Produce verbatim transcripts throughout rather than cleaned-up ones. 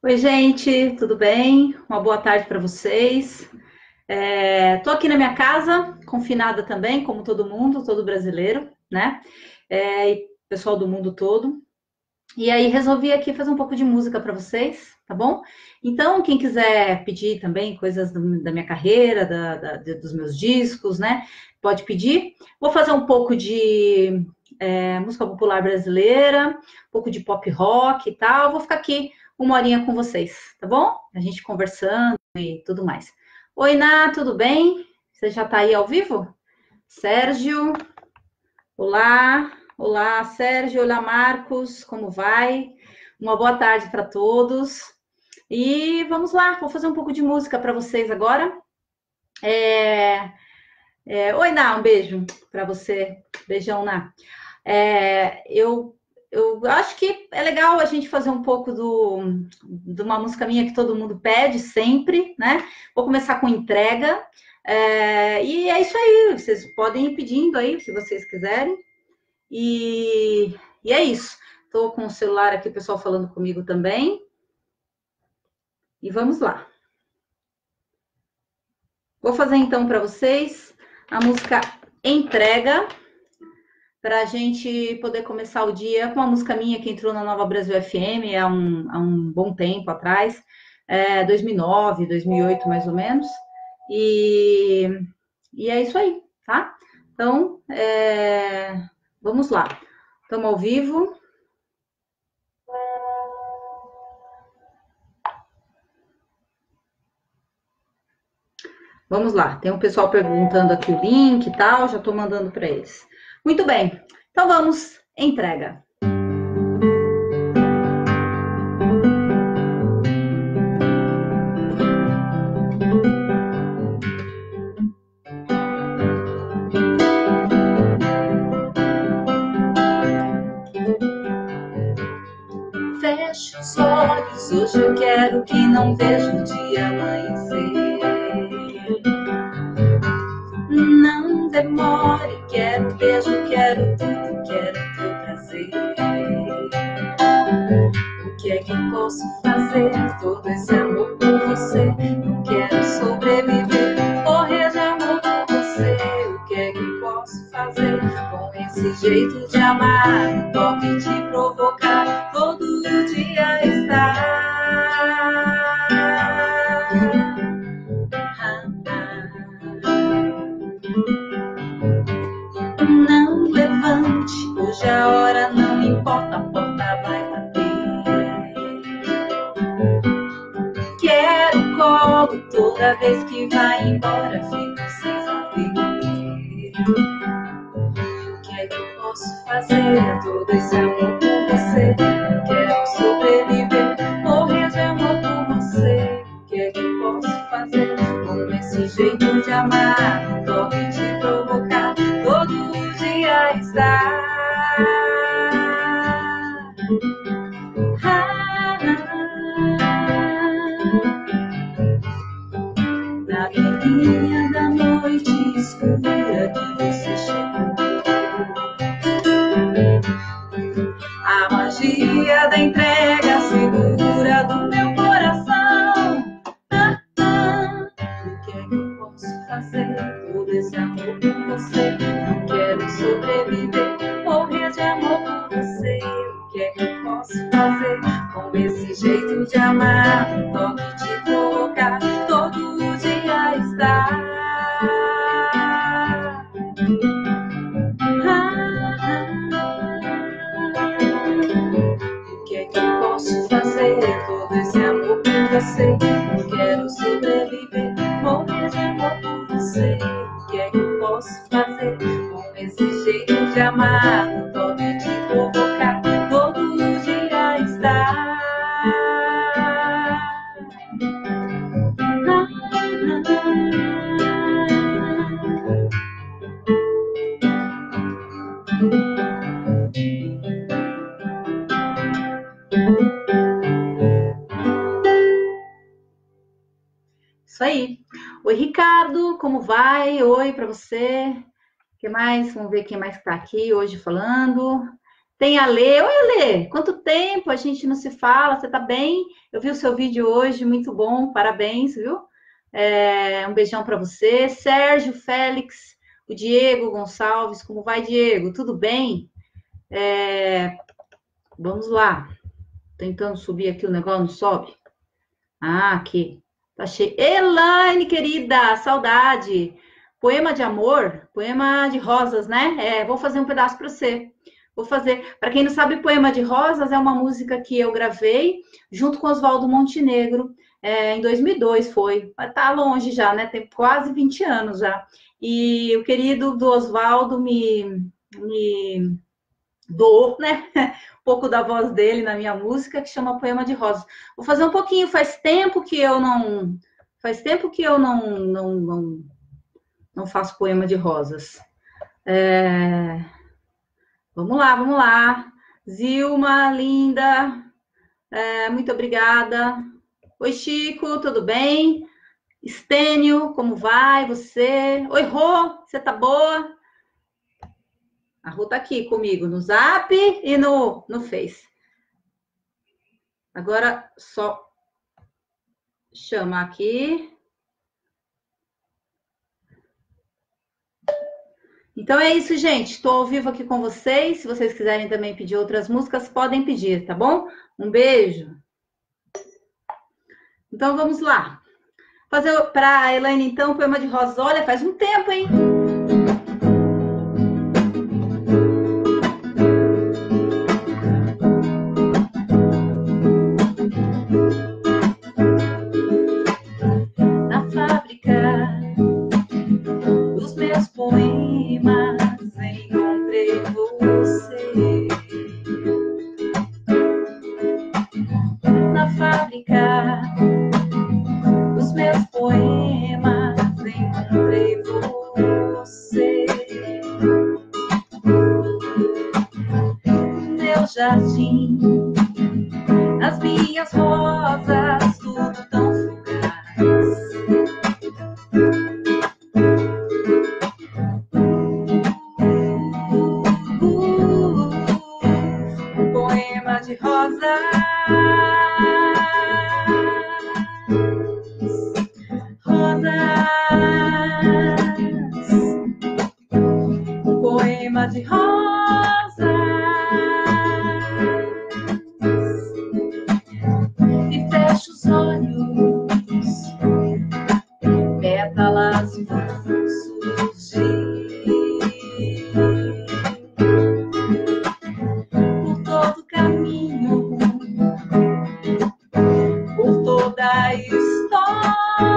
Oi, gente, tudo bem? Uma boa tarde para vocês. Estou aqui na minha casa, confinada também, como todo mundo, todo brasileiro, né? É, e pessoal do mundo todo. E aí resolvi aqui fazer um pouco de música para vocês, tá bom? Então, quem quiser pedir também coisas do- da minha carreira, da- da- de- dos meus discos, né? Pode pedir. Vou fazer um pouco de é, música popular brasileira, um pouco de pop rock e tal. Vou ficar aqui uma horinha com vocês, tá bom? A gente conversando e tudo mais. Oi, Ná, tudo bem? Você já está aí ao vivo? Sérgio, olá. Olá, Sérgio. Olá, Marcos. Como vai? Uma boa tarde para todos. E vamos lá, vou fazer um pouco de música para vocês agora. É, é, Oi, Ná, um beijo para você. Beijão, Ná. É, eu, eu acho que é legal a gente fazer um pouco do, de uma música minha que todo mundo pede sempre, né? Vou começar com entrega. É, e é isso aí, vocês podem ir pedindo aí o que vocês quiserem. E, e é isso. Estou com o celular aqui, o pessoal falando comigo também. E vamos lá. Vou fazer então para vocês a música Entrega, para a gente poder começar o dia com uma música minha que entrou na Nova Brasil F M há um, há um bom tempo atrás, é, dois mil e nove, dois mil e oito mais ou menos. E, e é isso aí, tá? Então, é, vamos lá. Estamos ao vivo. Vamos lá, tem um pessoal perguntando aqui o link e tal, já estou mandando para eles. Muito bem, então vamos, entrega. Feche os olhos, hoje eu quero que não veja o dia amanhecer. Não demore, quero beijo, quero tudo, quero teu prazer. O que é que eu posso fazer? Todo esse amor por você. Eu quero sobreviver, morrer de amor por você. O que é que eu posso fazer com esse jeito de amar? Um toque de provocar, todo dia estar. Não levante, hoje a hora não importa, a porta vai bater. Quero colo toda vez que vai embora, fico sem saber. O que é que eu posso fazer? Todo esse amor por você. Eu quero sobreviver, morrer de amor por você. O que é que eu posso fazer com esse jeito de amar? Um toque de provocar, todo dia estar. Na alegria da noite escura que você chegou, a magia da entrega segura do meu coração. Ah, ah. O que é que eu posso fazer? Todo esse amor por você. Eu quero sobreviver, morrer de amor por você. O que é que eu posso fazer com esse jeito de amar? Um toque de provocar, todo dia estar. O que é que eu posso fazer? Todo esse amor por você. Eu quero sobreviver, morrer de amor por você. O que é que eu posso fazer com esse jeito de amar? Um toque de provocar, todo dia estar. Isso aí. Oi, Ricardo, como vai? Oi para você. O que mais? Vamos ver quem mais está aqui hoje falando. Tem a Lê. Oi, Lê, quanto tempo a gente não se fala? Você tá bem? Eu vi o seu vídeo hoje, muito bom, parabéns, viu? É, um beijão para você. Sérgio, Félix, o Diego Gonçalves, como vai, Diego? Tudo bem? É, vamos lá. Tentando subir aqui o negócio, não sobe? Ah, aqui. Tá cheio. Elaine, querida, saudade. Poema de amor, poema de rosas, né? É, vou fazer um pedaço para você. Vou fazer. Para quem não sabe, Poema de Rosas é uma música que eu gravei junto com Oswaldo Montenegro, é, em dois mil e dois foi. Mas tá longe já, né? Tem quase vinte anos já. E o querido do Oswaldo me, me doou, né? Um pouco da voz dele na minha música, que chama Poema de Rosas. Vou fazer um pouquinho, faz tempo que eu não. Faz tempo que eu não, não, não, não faço poema de rosas. É... Vamos lá, vamos lá. Zilma, linda, é, muito obrigada. Oi, Chico, tudo bem? Estênio, como vai você? Oi, Rô, você tá boa? A Rô tá aqui comigo no Zap e no, no Face. Agora, só chamar aqui. Então é isso, gente. Estou ao vivo aqui com vocês. Se vocês quiserem também pedir outras músicas, podem pedir, tá bom? Um beijo. Então vamos lá. Fazer para a Elaine, então, Poema de Rosas. Olha, faz um tempo, hein? Na fábrica dos meus poemas encontrei você. Na fábrica dos meus poemas encontrei você. No meu jardim, as minhas rosas, tudo tão fugaz. Um poema de rosas. Poema de rosas e fecho os olhos, pétalas vão surgir por todo o caminho, por toda a história.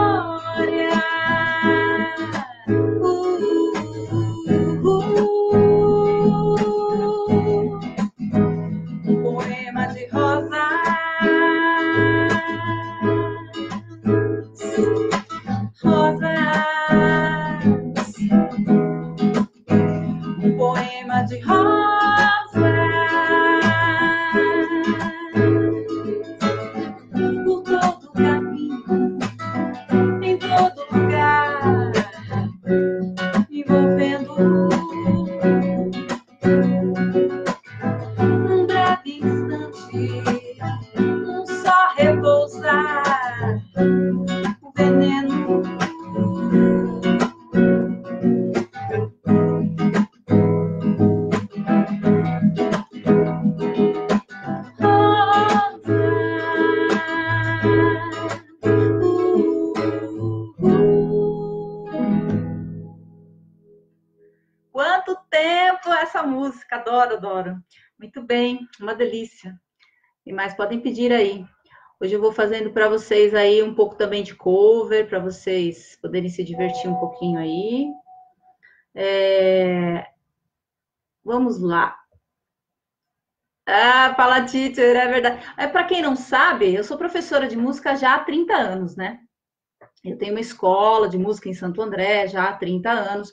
De rosa por todo o caminho, em todo lugar, envolvendo um breve instante, um só repousar, o veneno. Quanto tempo essa música, adoro, adoro. Muito bem, uma delícia. E mais podem pedir aí. Hoje eu vou fazendo para vocês aí um pouco também de cover, para vocês poderem se divertir um pouquinho aí. É... Vamos lá. Ah, fala, teacher, é verdade. É, para quem não sabe, eu sou professora de música já há trinta anos, né? Eu tenho uma escola de música em Santo André já há trinta anos.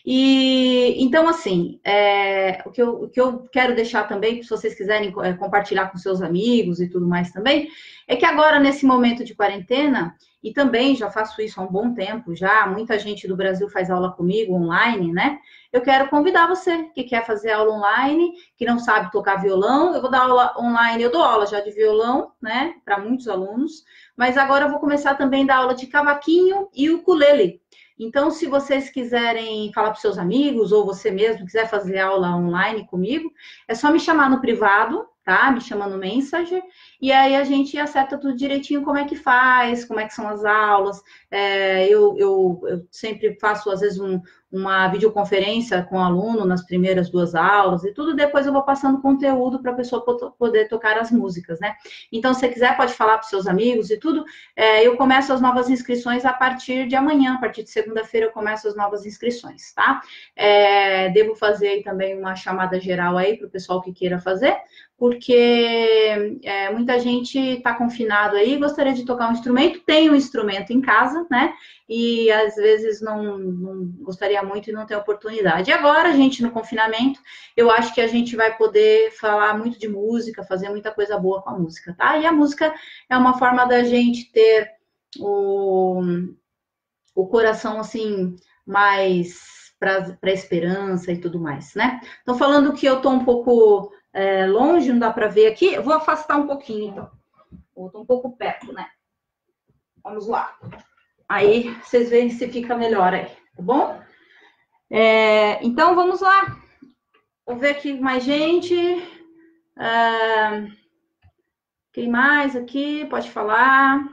E então, assim, é, o, que eu, o que eu quero deixar também, se vocês quiserem é, compartilhar com seus amigos e tudo mais também, é que agora, nesse momento de quarentena, e também já faço isso há um bom tempo já, muita gente do Brasil faz aula comigo online, né? Eu quero convidar você que quer fazer aula online, que não sabe tocar violão, eu vou dar aula online, eu dou aula já de violão, né, para muitos alunos, mas agora eu vou começar também a dar aula de cavaquinho e ukulele. Então, se vocês quiserem falar para os seus amigos, ou você mesmo quiser fazer aula online comigo, é só me chamar no privado, tá? Me chama no Messenger, e aí a gente acerta tudo direitinho, como é que faz, como é que são as aulas. É, eu, eu, eu sempre faço, às vezes, um, uma videoconferência com o aluno nas primeiras duas aulas e tudo, depois eu vou passando conteúdo para a pessoa poder tocar as músicas, né? Então, se você quiser, pode falar para os seus amigos e tudo. É, eu começo as novas inscrições a partir de amanhã, a partir de segunda-feira eu começo as novas inscrições, tá? É, devo fazer aí também uma chamada geral aí para o pessoal que queira fazer, porque é, muita gente está confinado aí, gostaria de tocar um instrumento, tem um instrumento em casa, né? E às vezes não, não gostaria muito e não tem oportunidade. E agora, gente, no confinamento, eu acho que a gente vai poder falar muito de música, fazer muita coisa boa com a música, tá? E a música é uma forma da gente ter o, o coração, assim, mais para a esperança e tudo mais, né? Então, falando que eu tô um pouco é, longe, não dá para ver aqui, eu vou afastar um pouquinho, então. Eu tô um pouco perto, né? Vamos lá. Aí, vocês veem se fica melhor aí, tá bom? É, então, vamos lá. Vou ver aqui mais gente. Ah, quem mais aqui? Pode falar.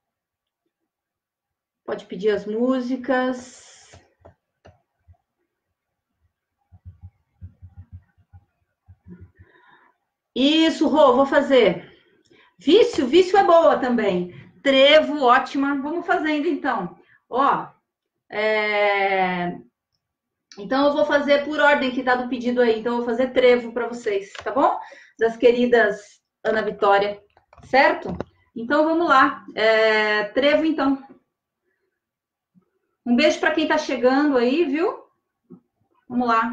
Pode pedir as músicas. Isso, Rô, vou fazer. Vício, vício é boa também. Trevo, ótima. Vamos fazendo, então. Ó, é... então eu vou fazer por ordem que tá do pedido aí. Então eu vou fazer trevo para vocês, tá bom? Das queridas Ana Vitória, certo? Então vamos lá. É... Trevo, então. Um beijo para quem tá chegando aí, viu? Vamos lá.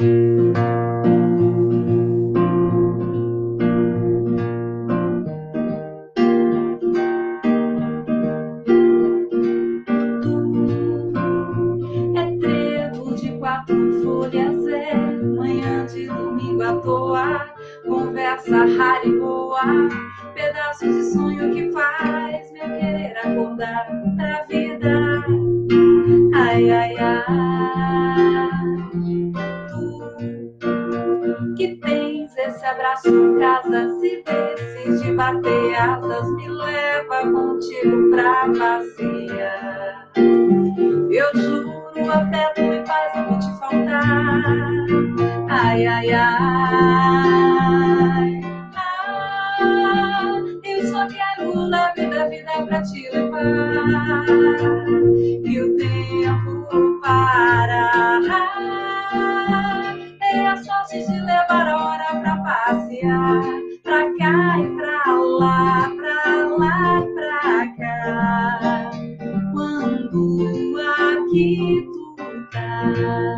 É trevo de quatro folhas, é manhã de domingo à toa, conversa rara e boa, pedaços de sonho que faz meu querer acordar pra vida. Ai, ai, ai, tu que tens esse abraço em casa, se desses de bater asas, me leva contigo pra passear. Eu juro, afeto e paz não vou te faltar. Ai, ai, ai, ah, eu só quero leve da vida pra te levar. E o tempo parar, é a sorte de levar a hora pra passear, pra cá e pra lá, pra lá e pra cá. Quando aqui tu tá,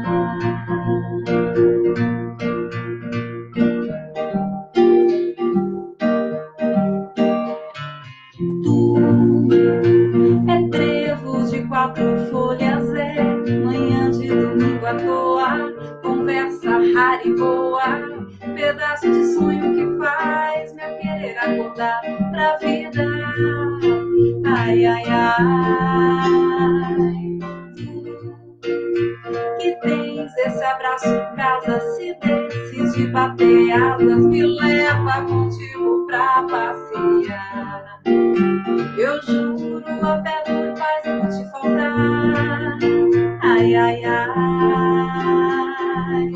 tu é trevo de quatro folhas, é manhã de domingo à toa, conversa rara e boa, pedaço de sonho que faz meu querer acordar pra vida. Ai, ai, ai, que tens esse abraço em casa, se desses de bater asas, me leva contigo pra passear. Eu juro, afeto e paz não vou te faltar. Ai, ai, ai,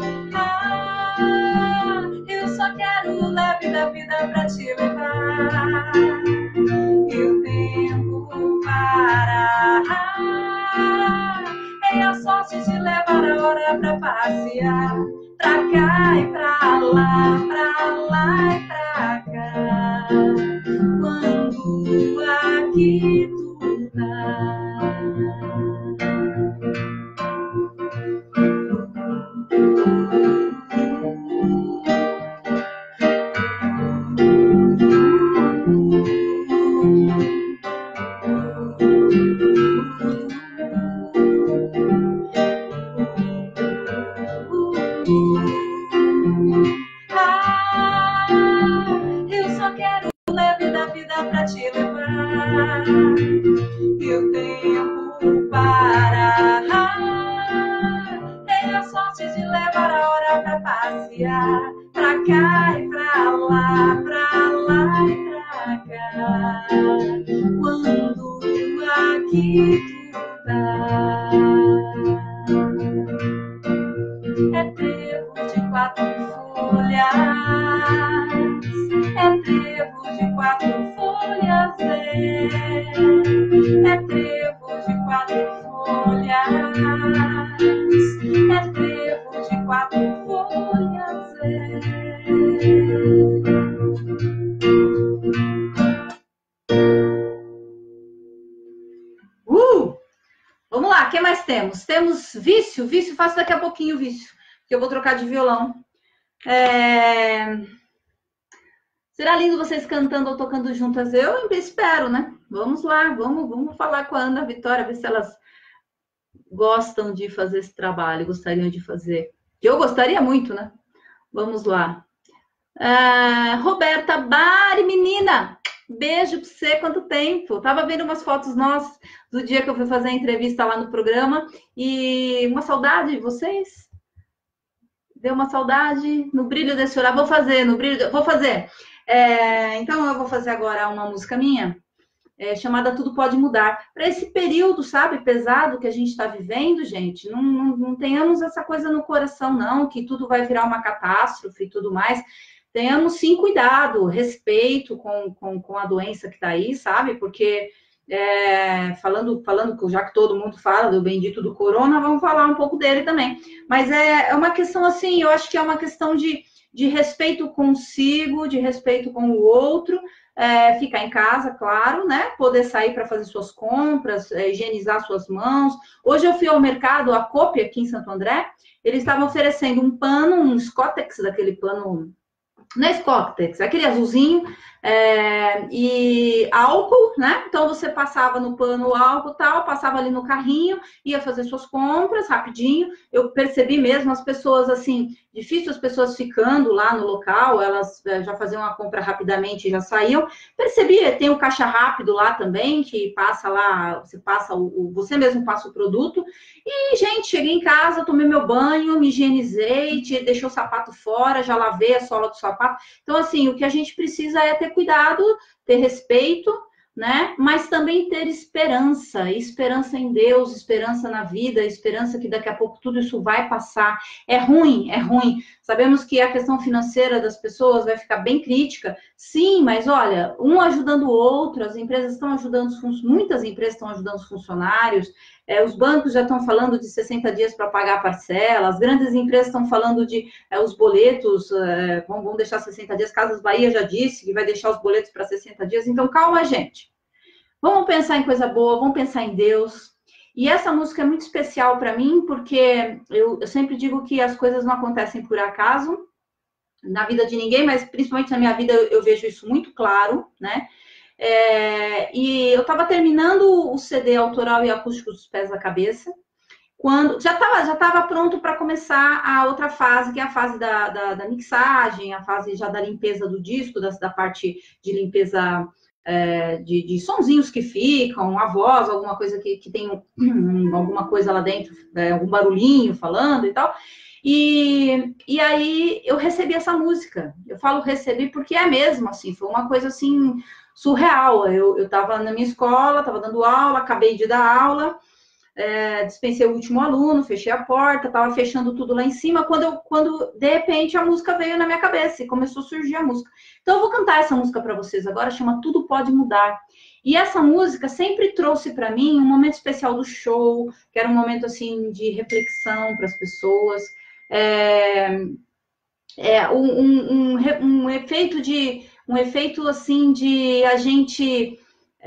ah, eu só quero leve da vida pra te levar. E o tempo parar, é a sorte de levar a hora pra passear, pra cá e pra lá, pra lá e pra cá. Quando aqui tu tá. levar e o tempo parar. Tenho a sorte de levar a hora pra passear, pra cá e pra lá, pra lá e pra cá. Quando aqui tu tá, é trevo de quatro folhas, é trevo de quatro folhas, é, é trevo de quatro folhas, é trevo de quatro folhas, é. Uh! Vamos lá, o que mais temos? Temos vício, vício, faço daqui a pouquinho vício, que eu vou trocar de violão. É... Será lindo vocês cantando ou tocando juntas? Eu espero, né? Vamos lá, vamos, vamos falar com a Ana Vitória, ver se elas gostam de fazer esse trabalho, gostariam de fazer. Que eu gostaria muito, né? Vamos lá. É... Roberta Bari, menina! Beijo pra você, quanto tempo? Tava vendo umas fotos nossas do dia que eu fui fazer a entrevista lá no programa e uma saudade de vocês. Deu uma saudade no brilho desse olhar. Vou fazer, no brilho, vou fazer. É, então eu vou fazer agora uma música minha é, chamada Tudo Pode Mudar. Para esse período, sabe, pesado que a gente está vivendo, gente, não, não, não tenhamos essa coisa no coração, não, que tudo vai virar uma catástrofe e tudo mais. Tenhamos sim cuidado, respeito com, com, com a doença que está aí, sabe? Porque é, falando, falando, já que todo mundo fala do bendito do corona, vamos falar um pouco dele também. Mas é, é uma questão assim, eu acho que é uma questão de, de respeito consigo, de respeito com o outro, é, ficar em casa, claro, né? Poder sair para fazer suas compras, é, higienizar suas mãos. Hoje eu fui ao mercado, a Coop, aqui em Santo André, eles estavam oferecendo um pano, um Scottex, daquele pano. Não é Scottex, é aquele azulzinho, é, e álcool, né? Então você passava no pano álcool e tal, passava ali no carrinho, ia fazer suas compras rapidinho. Eu percebi mesmo as pessoas assim, difícil as pessoas ficando lá no local, elas já faziam a compra rapidamente e já saíam. Percebi, tem o caixa rápido lá também, que passa lá, você passa o, você mesmo passa o produto. E, gente, cheguei em casa, tomei meu banho, me higienizei, deixei o sapato fora, já lavei a sola do sapato. Então, assim, o que a gente precisa é ter cuidado, ter respeito, né? Mas também ter esperança, esperança em Deus, esperança na vida, esperança que daqui a pouco tudo isso vai passar. É ruim, é ruim. Sabemos que a questão financeira das pessoas vai ficar bem crítica, sim, mas olha, um ajudando o outro, as empresas estão ajudando, muitas empresas estão ajudando os funcionários, é, os bancos já estão falando de sessenta dias para pagar a parcela, as grandes empresas estão falando de é, os boletos, é, vão, vão deixar sessenta dias, Casas Bahia já disse que vai deixar os boletos para sessenta dias, então calma, gente. Vamos pensar em coisa boa, vamos pensar em Deus. E essa música é muito especial para mim, porque eu, eu sempre digo que as coisas não acontecem por acaso, na vida de ninguém, mas principalmente na minha vida eu, eu vejo isso muito claro, né? É, e eu estava terminando o C D autoral e acústico dos Pés da Cabeça, quando já estava já tava pronto para começar a outra fase, que é a fase da, da, da mixagem, a fase já da limpeza do disco, da, da parte de limpeza é, de, de sonzinhos que ficam, a voz, alguma coisa que, que tem um, alguma coisa lá dentro, é, algum barulhinho falando e tal. E, e aí eu recebi essa música. Eu falo recebi porque é mesmo, assim, foi uma coisa assim surreal. Eu estava na minha escola, estava dando aula, acabei de dar aula, é, dispensei o último aluno, fechei a porta, estava fechando tudo lá em cima, quando, eu, quando de repente a música veio na minha cabeça e começou a surgir a música. Então eu vou cantar essa música para vocês agora, chama Tudo Pode Mudar. E essa música sempre trouxe para mim um momento especial do show, que era um momento assim de reflexão para as pessoas, é, é um, um, um, um efeito de um efeito assim de a gente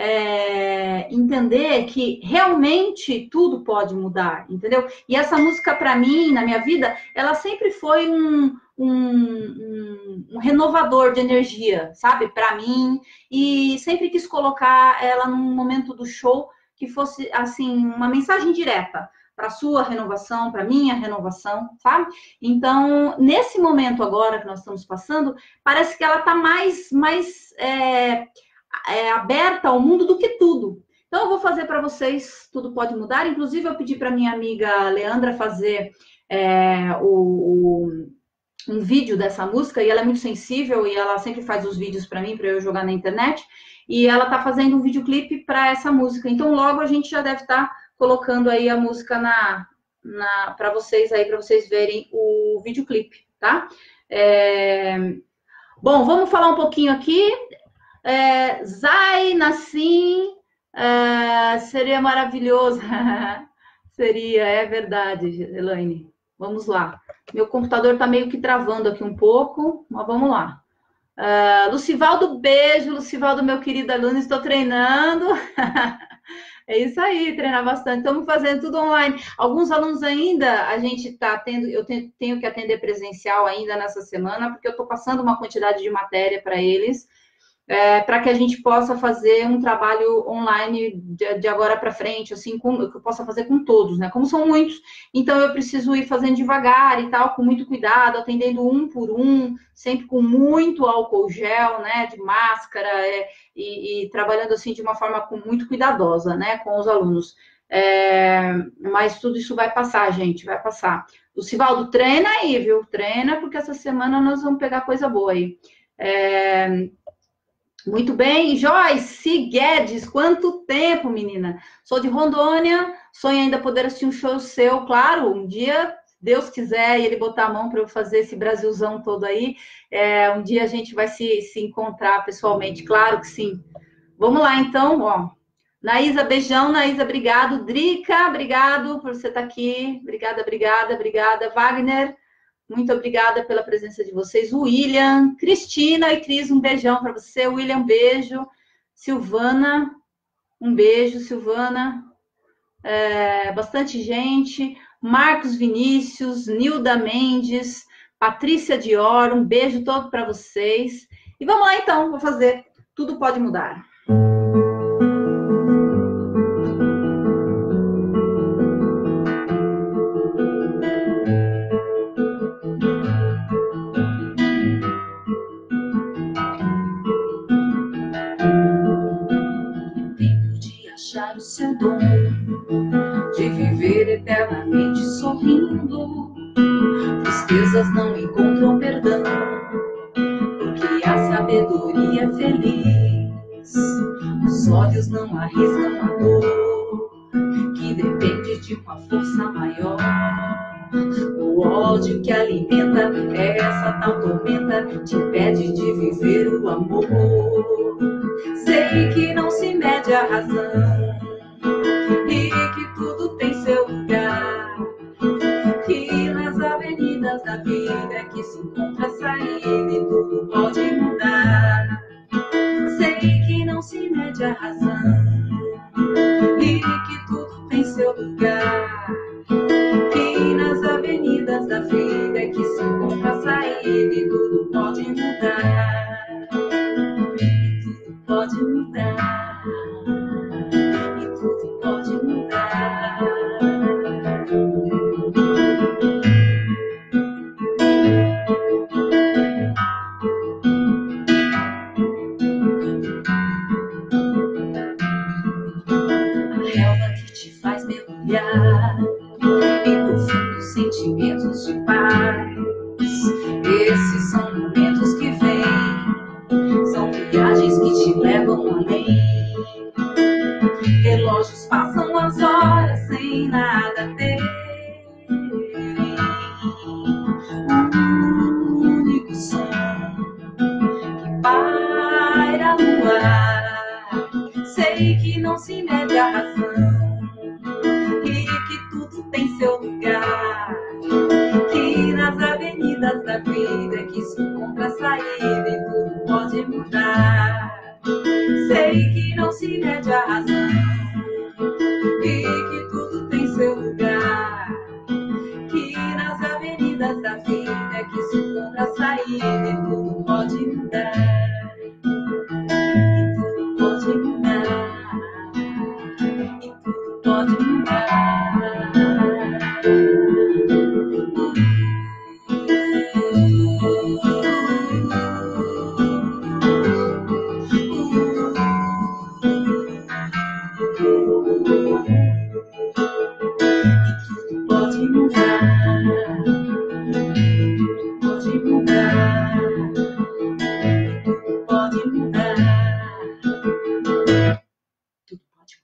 é, entender que realmente tudo pode mudar, entendeu? E essa música para mim, na minha vida, ela sempre foi um, um, um, um renovador de energia, sabe? Para mim, e sempre quis colocar ela num momento do show que fosse assim uma mensagem direta para a sua renovação, para a minha renovação, sabe? Então, nesse momento agora que nós estamos passando, parece que ela está mais, mais é, é, aberta ao mundo do que tudo. Então, eu vou fazer para vocês Tudo Pode Mudar. Inclusive, eu pedi para minha amiga Leandra fazer é, o, o, um vídeo dessa música, e ela é muito sensível, e ela sempre faz os vídeos para mim, para eu jogar na internet, e ela está fazendo um videoclipe para essa música. Então, logo a gente já deve estar tá colocando aí a música na, na, para vocês aí, para vocês verem o videoclipe, tá? É... Bom, vamos falar um pouquinho aqui. É, Zay, Nassim, é, seria maravilhoso. Seria, é verdade, Elaine. Vamos lá. Meu computador está meio que travando aqui um pouco, mas vamos lá. Uh, Lucivaldo, beijo. Lucivaldo, meu querido aluno, estou treinando. É isso aí, treinar bastante. Estamos fazendo tudo online. Alguns alunos ainda, a gente está tendo, eu tenho que atender presencial ainda nessa semana, porque eu estou passando uma quantidade de matéria para eles, é, para que a gente possa fazer um trabalho online de, de agora para frente, assim, com, que eu possa fazer com todos, né? Como são muitos, então eu preciso ir fazendo devagar e tal, com muito cuidado, atendendo um por um, sempre com muito álcool gel, né? De máscara, é, e, e trabalhando assim de uma forma com, muito cuidadosa, né? Com os alunos. É, mas tudo isso vai passar, gente, vai passar. O Sivaldo, treina aí, viu? Treina, porque essa semana nós vamos pegar coisa boa aí. É, muito bem, Joyce Guedes, quanto tempo, menina? Sou de Rondônia, sonho ainda poder assistir um show seu, claro, um dia, Deus quiser, e ele botar a mão para eu fazer esse Brasilzão todo aí, é, um dia a gente vai se, se encontrar pessoalmente, claro que sim. Vamos lá, então, ó. Naísa, beijão, Naísa, obrigado. Drica, obrigado por você estar aqui. Obrigada, obrigada, obrigada. Wagner, muito obrigada pela presença de vocês. William, Cristina e Cris, um beijão para você. William, um beijo. Silvana, um beijo, Silvana. É, bastante gente. Marcos Vinícius, Nilda Mendes, Patrícia Dior, um beijo todo para vocês. E vamos lá, então, vou fazer Tudo Pode Mudar. O seu dom de viver eternamente sorrindo, tristezas não encontram perdão, porque a sabedoria é feliz. Os olhos não arriscam a dor, que depende de uma força maior. O ódio que alimenta essa tal tormenta te impede de viver o amor. Sei que não se mede a razão e que tudo tem seu lugar, que nas avenidas da vida é que se encontra a saída e tudo pode mudar. Sei que não se mede a razão e que tudo tem seu lugar, que nas avenidas da vida é que se encontra a saída e tudo pode mudar. E tudo pode mudar. E tudo pode mudar. A relva que te faz mergulhar em profundos sentimentos de paz. Esses são momentos que vêm, são viagens que te levam além. Relógios passam as horas sem nada ter. Um único som que paira no ar. Sei que não se mede a razão e que tudo tem seu lugar, que nas avenidas da vida é que se encontra a saída e tudo pode mudar. Sei que não se mede a razão e que tudo tem seu lugar, que nas avenidas da vida é que se encontra a saída e tudo pode mudar. E tudo pode mudar. E tudo pode mudar. Tudo pode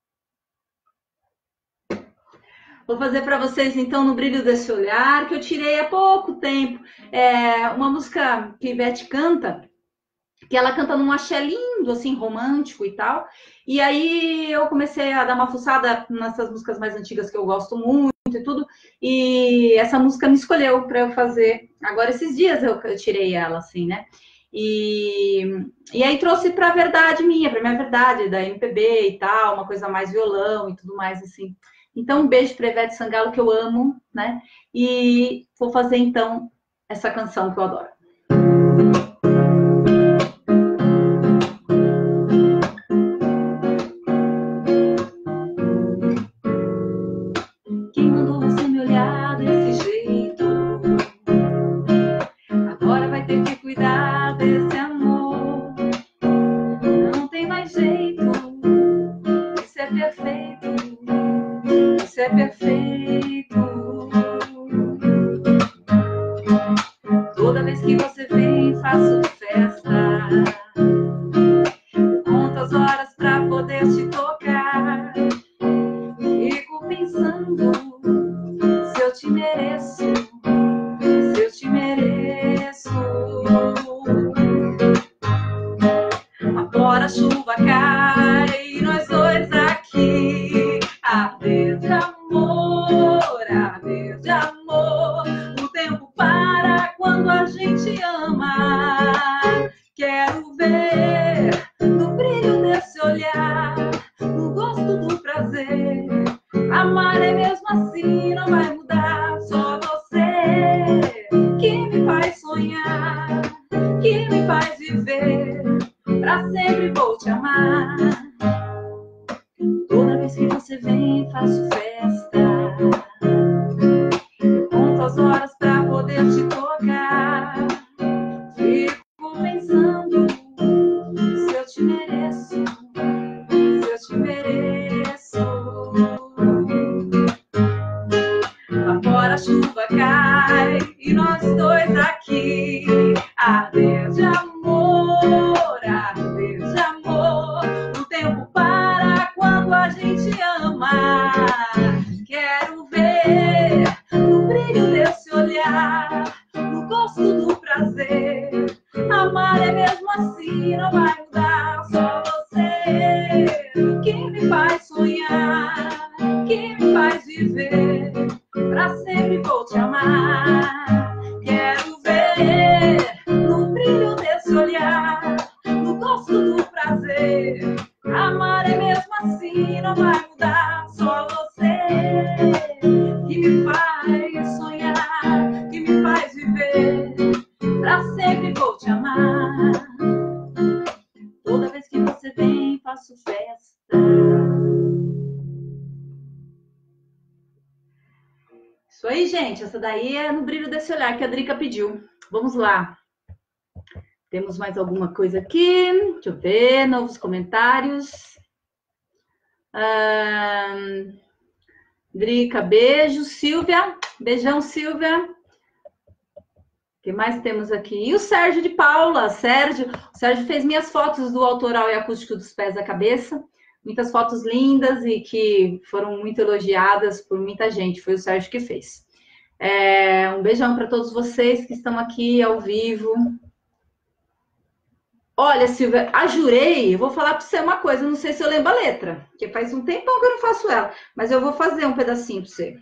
mudar. Vou fazer para vocês, então, No Brilho Desse Olhar, que eu tirei há pouco tempo. É uma música que Ivete canta, que ela canta num axé lindo, assim, romântico e tal. E aí eu comecei a dar uma fuçada nessas músicas mais antigas que eu gosto muito e tudo. E essa música me escolheu para eu fazer. Agora, esses dias eu, eu tirei ela, assim, né? E, e aí trouxe para a verdade minha, para minha verdade, da M P B e tal, uma coisa mais violão e tudo mais, assim. Então, um beijo para Ivete Sangalo, que eu amo, né? E vou fazer, então, essa canção que eu adoro. Quem mandou você me olhar desse jeito? Agora vai ter que cuidar desse amor. Não tem mais jeito. Isso é perfeito. Isso é perfeito. Toda vez que você vem, faço festa. Eu conto as horas pra poder te tocar. Fico pensando se eu te mereço, se eu te mereço. Agora a chuva cai e nós dois aqui, arder de amor, arder de amor. O tempo para quando a gente ama. Quero ver no brilho desse olhar, no gosto do prazer. Amar é mesmo assim, não vai mudar. Só você que me faz sonhar, que me faz viver. Pra sempre vou te amar. Toda vez que você vem, faço festa. Eu conto as horas pra poder te tocar. Fico pensando se eu te mereço, se eu te mereço. Agora a chuva cai e nós dois aqui, arder de amor, arder de amor. O tempo para quando a gente ama. Quero ver no brilho desse olhar, no gosto do prazer. Amar é mesmo assim, não vai mudar. Só você que me faz sonhar, que me faz viver. Pra sempre vou te amar. Quero ver no brilho desse olhar, no gosto do prazer. Amar é mesmo assim, não vai mudar. Só você que me faz sonhar, que me faz viver. Pra sempre vou te amar. Toda vez que você vem, faço festa. Isso aí, gente. Essa daí é No Brilho Desse Olhar, que a Drica pediu. Vamos lá. Temos mais alguma coisa aqui? Deixa eu ver. Novos comentários. Ah, Drica, beijo. Silvia, beijão, Silvia. O que mais temos aqui? E o Sérgio de Paula. Sérgio, o Sérgio fez minhas fotos do autoral e acústico dos pés à cabeça. Muitas fotos lindas e que foram muito elogiadas por muita gente. Foi o Sérgio que fez. É, um beijão para todos vocês que estão aqui ao vivo. Olha, Silvia, a Jurei, eu vou falar para você uma coisa, não sei se eu lembro a letra, porque faz um tempão que eu não faço ela, mas eu vou fazer um pedacinho para você.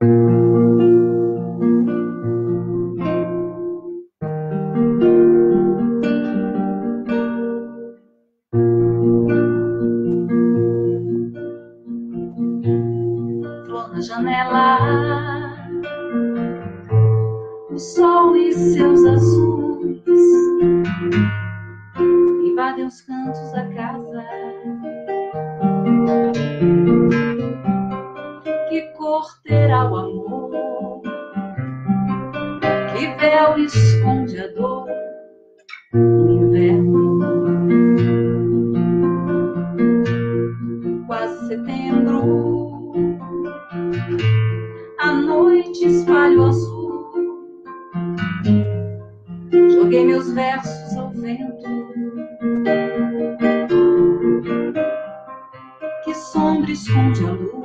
Flor na janela, o sol e seus azuis invadem os cantos da casa. Que cor terá o amor? Que véu esconde a dor no inverno? Quase setembro, a noite espalha o azul. Joguei meus versos ao vento. sombra esconde a luz,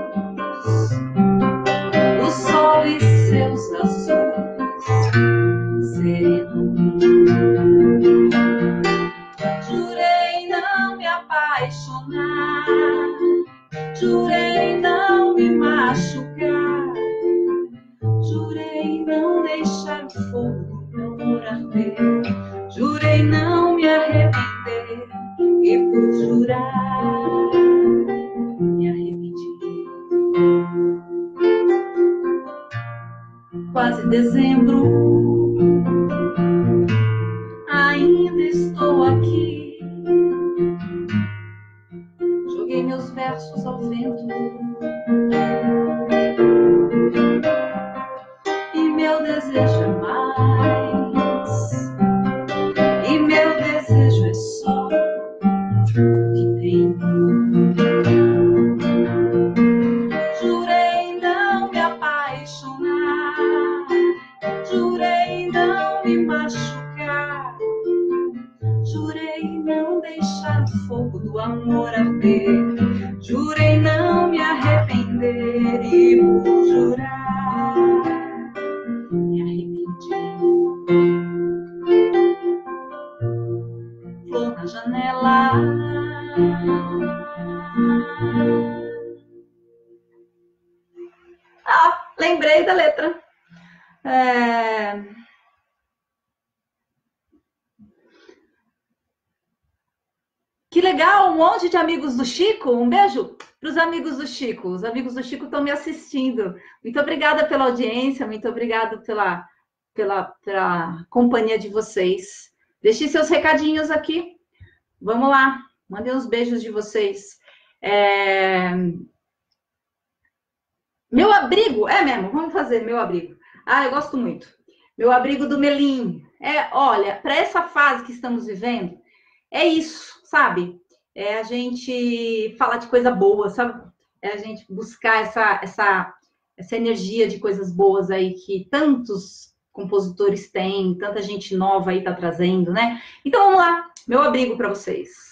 o sol e seus azuis serenos. Jurei não me apaixonar, jurei não me machucar, jurei não deixar o fogo do meu amor arder, jurei não me arrepender, e por jurar me arrependi. Quase dezembro, ainda estou aqui, joguei meus versos ao vento e meu desejo é mais, e meu desejo é só que tem. Jurei não me apaixonar, jurei não me machucar, jurei não deixar o fogo do amor arder, jurei não me arrepender, e por jurar me arrependi. Flor na janela, ah, lembrei da letra. É... Que legal, um monte de amigos do Chico. Um beijo para os amigos do Chico. Os amigos do Chico estão me assistindo. Muito obrigada pela audiência, muito obrigada pela, pela, pela companhia de vocês. Deixem seus recadinhos aqui. Vamos lá, mandem uns beijos de vocês. É... Meu abrigo, é mesmo, vamos fazer meu abrigo. Ah, eu gosto muito. Meu abrigo do Melim. É, olha, para essa fase que estamos vivendo, é isso, sabe? É a gente falar de coisa boa, sabe? É a gente buscar essa, essa, essa energia de coisas boas aí que tantos compositores têm, tanta gente nova aí tá trazendo, né? Então vamos lá, meu abrigo para vocês.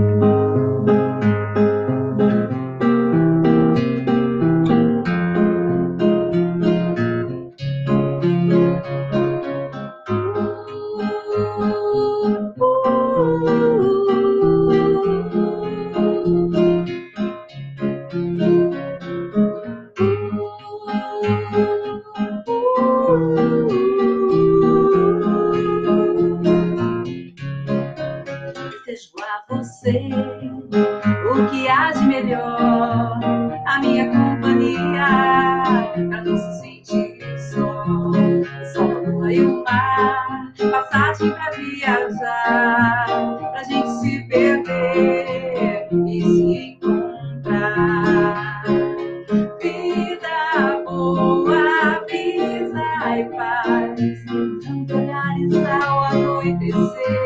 O que há de melhor, a minha companhia, pra não se sentir só. Só a lua e o mar, passagem pra viajar, pra gente se perder e se encontrar. Vida boa, brisa e paz, junto olhares ao anoitecer.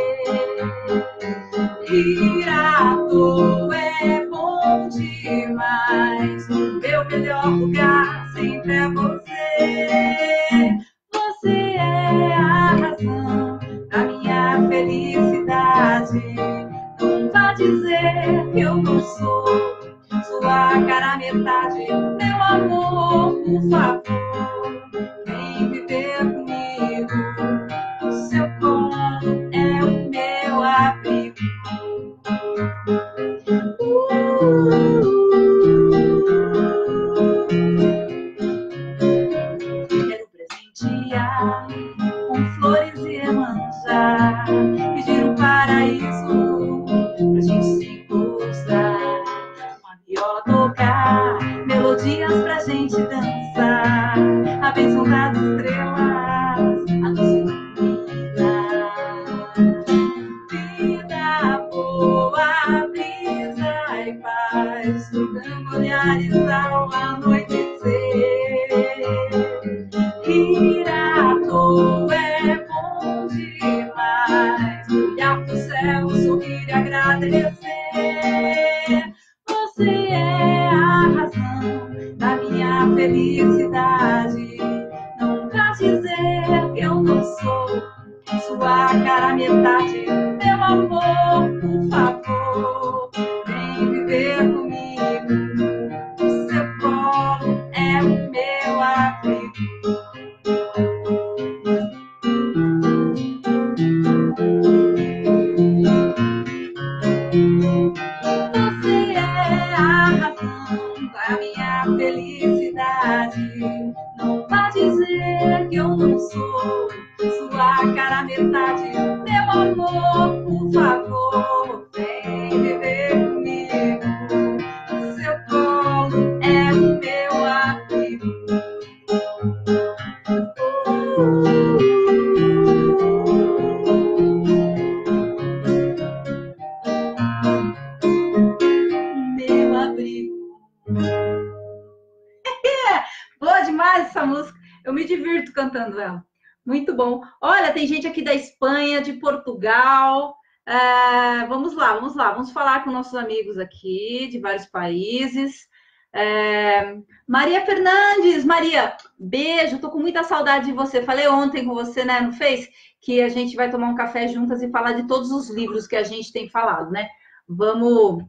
Ir à toa é bom demais, o meu melhor lugar sempre é você. Você é a razão da minha felicidade. Não vá dizer que eu não sou sua cara metade. Meu amor, por favor, vem viver comigo. O seu colo é o meu abrigo. Quero presentear com flores e emanjar, pedir um paraíso pra gente se encostar, uma viola tocar, melodias pra gente dançar, a bênção das estrelas a nos iluminar. Vida boa, brisa e paz, trocando olhares ao anoitecer. Ir à toa é bom demais, olhar pro céu, sorrir e agradecer. Você é a razão da minha felicidade. Não vá dizer que eu não sou sua cara metade. Meu amor, por favor, vem viver comigo. me divirto cantando ela. Muito bom. Olha, tem gente aqui da Espanha, de Portugal. É, vamos lá, vamos lá. Vamos falar com nossos amigos aqui, de vários países. É, Maria Fernandes, Maria, beijo. Tô com muita saudade de você. Falei ontem com você, né, no Face, que a gente vai tomar um café juntas e falar de todos os livros que a gente tem falado, né? Vamos...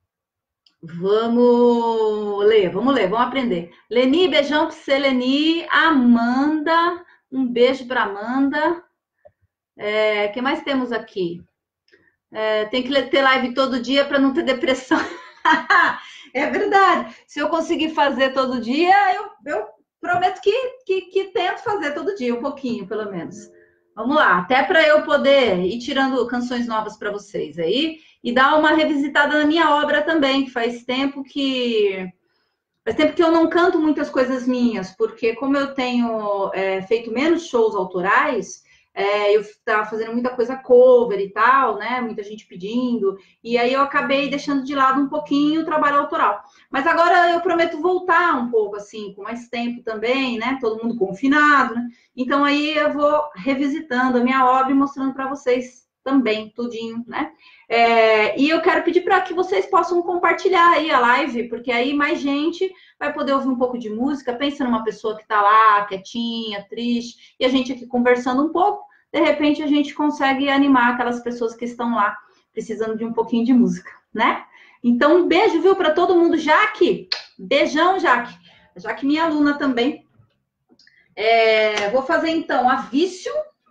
Vamos ler, vamos ler, vamos aprender. Leni, beijão para você, Leni. Amanda, um beijo para Amanda. É, o que mais temos aqui? É, tem que ter live todo dia para não ter depressão. É verdade. Se eu conseguir fazer todo dia, eu, eu prometo que, que, que tento fazer todo dia, um pouquinho, pelo menos. Vamos lá, até para eu poder ir tirando canções novas para vocês aí e dar uma revisitada na minha obra também, que faz tempo que faz tempo que eu não canto muitas coisas minhas, porque como eu tenho é, feito menos shows autorais, é, eu estava fazendo muita coisa cover e tal, né? Muita gente pedindo, e aí eu acabei deixando de lado um pouquinho o trabalho autoral. Mas agora eu prometo voltar um pouco, assim, com mais tempo também, né? Todo mundo confinado, né? Então aí eu vou revisitando a minha obra e mostrando para vocês também, tudinho, né? É, e eu quero pedir para que vocês possam compartilhar aí a live, porque aí mais gente vai poder ouvir um pouco de música. Pensa numa pessoa que está lá, quietinha, triste, e a gente aqui conversando um pouco, de repente a gente consegue animar aquelas pessoas que estão lá precisando de um pouquinho de música, né? Então, um beijo, viu, para todo mundo. Jaque, beijão, Jaque. Jaque, minha aluna também. É, vou fazer, então, a Vício.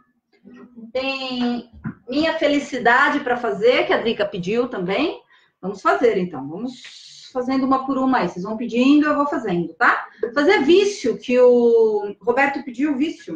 Tem Minha Felicidade para fazer, que a Drica pediu também. Vamos fazer, então. Vamos fazendo uma por uma aí. Vocês vão pedindo, eu vou fazendo, tá? Vou fazer Vício, que o Roberto pediu, Vício.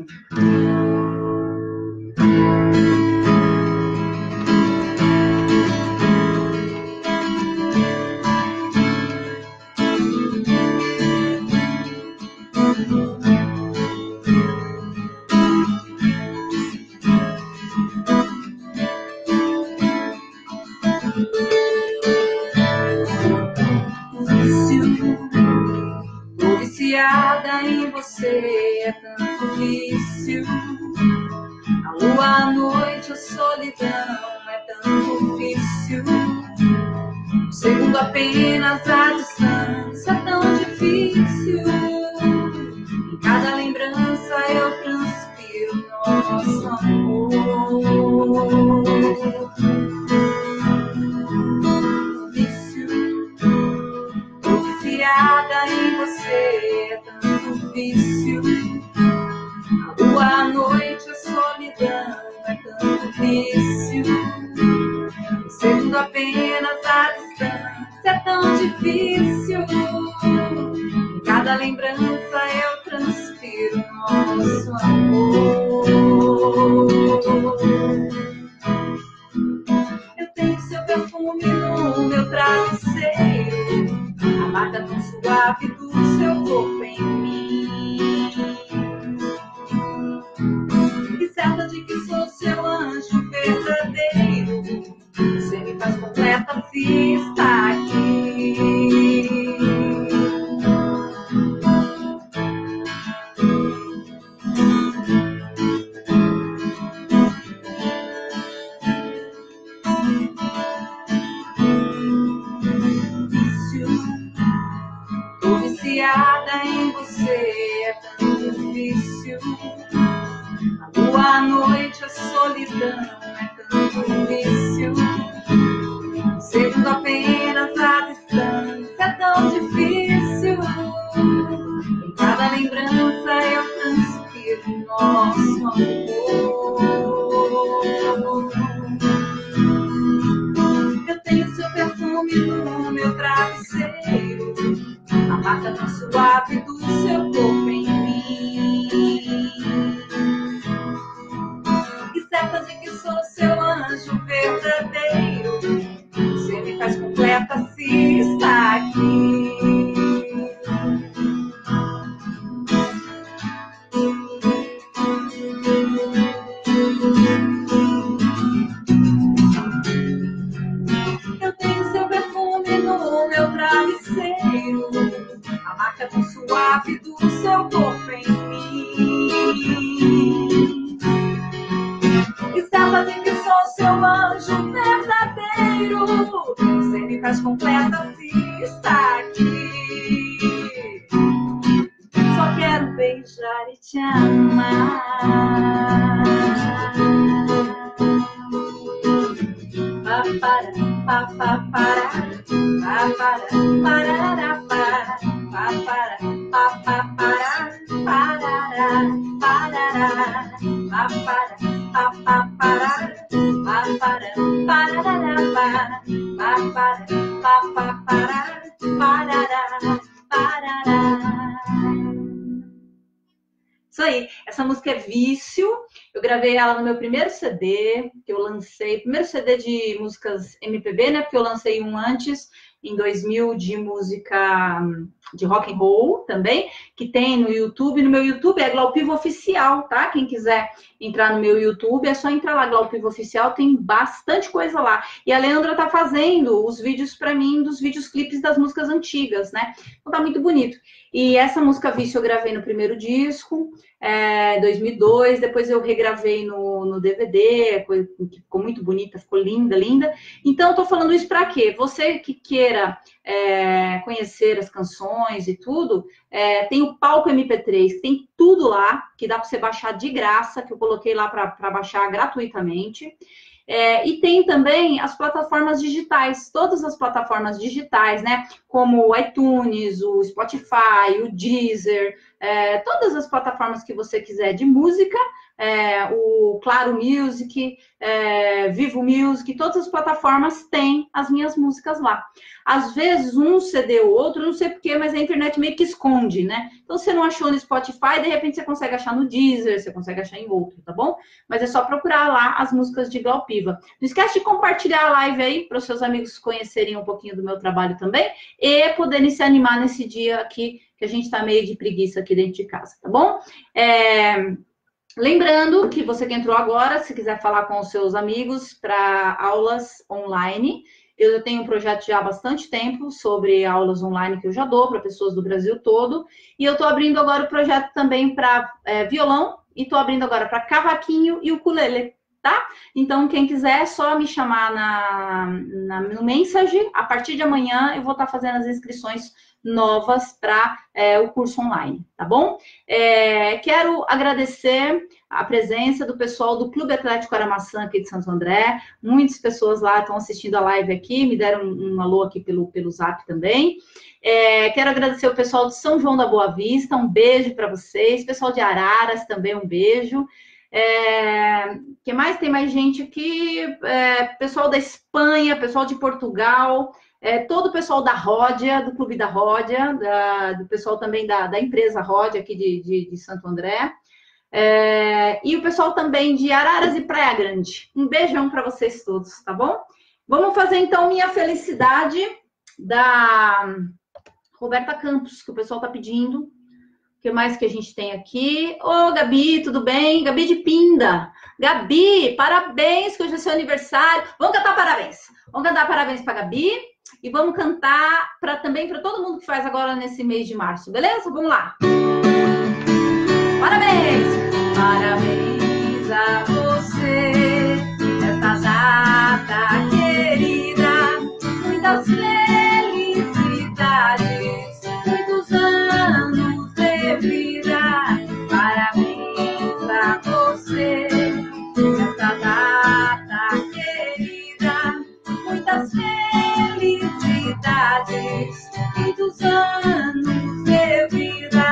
Em você é tanto vício, a lua, a noite, a solidão é tanto vício, um segundo apenas a distância é tão difícil, em cada lembrança eu transpiro nosso amor. Vício, tô viciada em você é tanto vício, a lua, a noite, a solidão é tanto vício, um segundo apenas a distância é tão difícil, em cada lembrança eu transpiro nosso amor. Eu tenho seu perfume no meu travesseiro, a marca tão suave do seu corpo em mim, e certa de que sou seu anjo verdadeiro, você me faz completa se está aqui. Viciada em você é tão difícil, a lua, a noite, a solidão é tanto vício, segundo apenas a distância é tão difícil, em cada lembrança eu transpiro nosso amor. Eu tenho seu perfume no meu travesseiro, a marca tão suave do seu corpo em mim, e certa de que sou seu anjo verdadeiro, você me faz completa se está aqui. Eu tenho seu perfume no meu travesseiro, a marca tão suave do seu corpo em mim, me faz completa se está aqui. Só quero beijar e te amar. Pa para pa pa para pa para parará pa pa para pa pa para parará parará pa para pa pa para pa para parará pa pa para pa pa para parará parará. Isso aí, essa música é Vício, eu gravei ela no meu primeiro C D, que eu lancei, primeiro C D de músicas M P B, né, porque eu lancei um antes, em dois mil, de música de rock and roll também, que tem no YouTube. No meu YouTube é Glaupiva Oficial, tá? Quem quiser entrar no meu YouTube, é só entrar lá, Glaupiva Oficial, tem bastante coisa lá. E a Leandra tá fazendo os vídeos para mim, dos vídeos clipes das músicas antigas, né? Então tá muito bonito. E essa música Vício eu gravei no primeiro disco, é, dois mil e dois, depois eu regravei no, no D V D, foi, ficou muito bonita, ficou linda, linda. Então, eu tô falando isso para quê? Você que queira é, conhecer as canções e tudo, é, tem o Palco M P três, tem tudo lá, que dá para você baixar de graça, que eu coloquei lá para baixar gratuitamente. É, e tem também as plataformas digitais, todas as plataformas digitais, né? Como o iTunes, o Spotify, o Deezer, é, todas as plataformas que você quiser de música, é, o Claro Music, é, Vivo Music, todas as plataformas têm as minhas músicas lá. Às vezes, um C D ou outro, não sei porquê, mas a internet meio que esconde, né? Então, você não achou no Spotify, de repente você consegue achar no Deezer, você consegue achar em outro, tá bom? Mas é só procurar lá as músicas de Glaupiva. Não esquece de compartilhar a live aí, para os seus amigos conhecerem um pouquinho do meu trabalho também, e poderem se animar nesse dia aqui, que a gente tá meio de preguiça aqui dentro de casa, tá bom? É... Lembrando que você que entrou agora, se quiser falar com os seus amigos para aulas online, eu já tenho um projeto já há bastante tempo sobre aulas online que eu já dou para pessoas do Brasil todo, e eu estou abrindo agora o projeto também para é, violão, e estou abrindo agora para cavaquinho e ukulele, tá? Então, quem quiser, é só me chamar na, na, no Message. A partir de amanhã eu vou estar fazendo as inscrições novas para é, o curso online, tá bom? É, quero agradecer a presença do pessoal do Clube Atlético Aramaçã aqui de Santo André. Muitas pessoas lá estão assistindo a live aqui, me deram um, um alô aqui pelo, pelo Zap também. É, quero agradecer o pessoal de São João da Boa Vista, um beijo para vocês. Pessoal de Araras também, um beijo. É, que mais? Tem mais gente aqui, é, pessoal da Espanha, pessoal de Portugal, é, todo o pessoal da Ródia, do Clube da Ródia, da, do pessoal também da, da empresa Ródia aqui de, de, de Santo André, é, e o pessoal também de Araras e Praia Grande. Um beijão para vocês todos, tá bom? Vamos fazer então Minha Felicidade, da Roberta Campos, que o pessoal tá pedindo. O que mais que a gente tem aqui? Ô, Gabi, tudo bem? Gabi de Pinda. Gabi, parabéns, que hoje é seu aniversário. Vamos cantar parabéns. Vamos cantar parabéns para Gabi e vamos cantar pra, também para todo mundo que faz agora nesse mês de março, beleza? Vamos lá. Parabéns! Parabéns a você nesta data querida. Muitas felicidades, muitos anos de vida. Parabéns a você nesta data querida. Muitas felicidades, muitos anos de vida.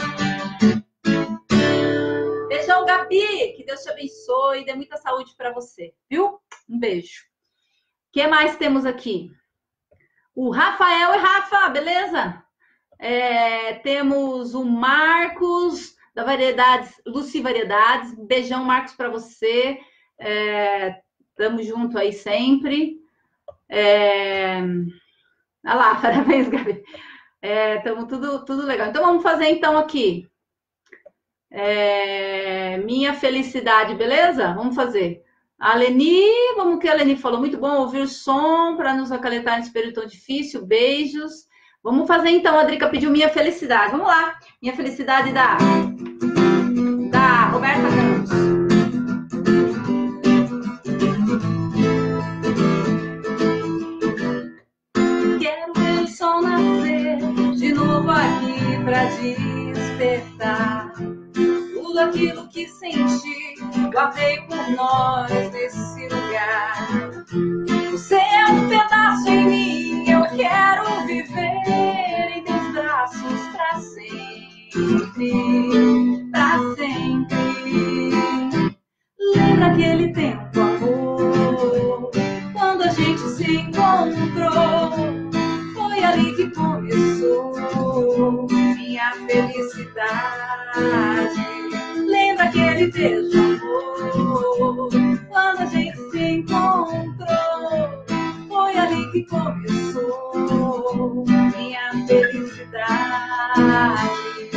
Beijão, Gabi, que Deus te abençoe e dê muita saúde para você, viu? Um beijo. O que mais temos aqui? O Rafael e Rafa, beleza? É, temos o Marcos da Variedades, Luci Variedades. Beijão, Marcos, para você. É, tamo junto aí sempre. É, olha lá, parabéns, Gabi. É, tamo tudo, tudo legal. Então vamos fazer então aqui. É, Minha Felicidade, beleza? Vamos fazer. A Leni, vamos o que a Leni falou, muito bom ouvir o som para nos acalentar nesse período tão difícil, beijos. Vamos fazer então, a Drica pediu Minha Felicidade, vamos lá. Minha Felicidade da, da Roberta Campos. Quero ver o sol nascer de novo aqui pra despertar tudo aquilo que senti, guardei por nós nesse lugar. Você é um pedaço em mim, eu quero viver em teus braços pra sempre, pra sempre. Lembra aquele tempo, amor, quando a gente se encontrou? Foi ali que começou minha felicidade. Lembra aquele beijo, amor, quando a gente se encontrou? Foi ali que começou minha felicidade.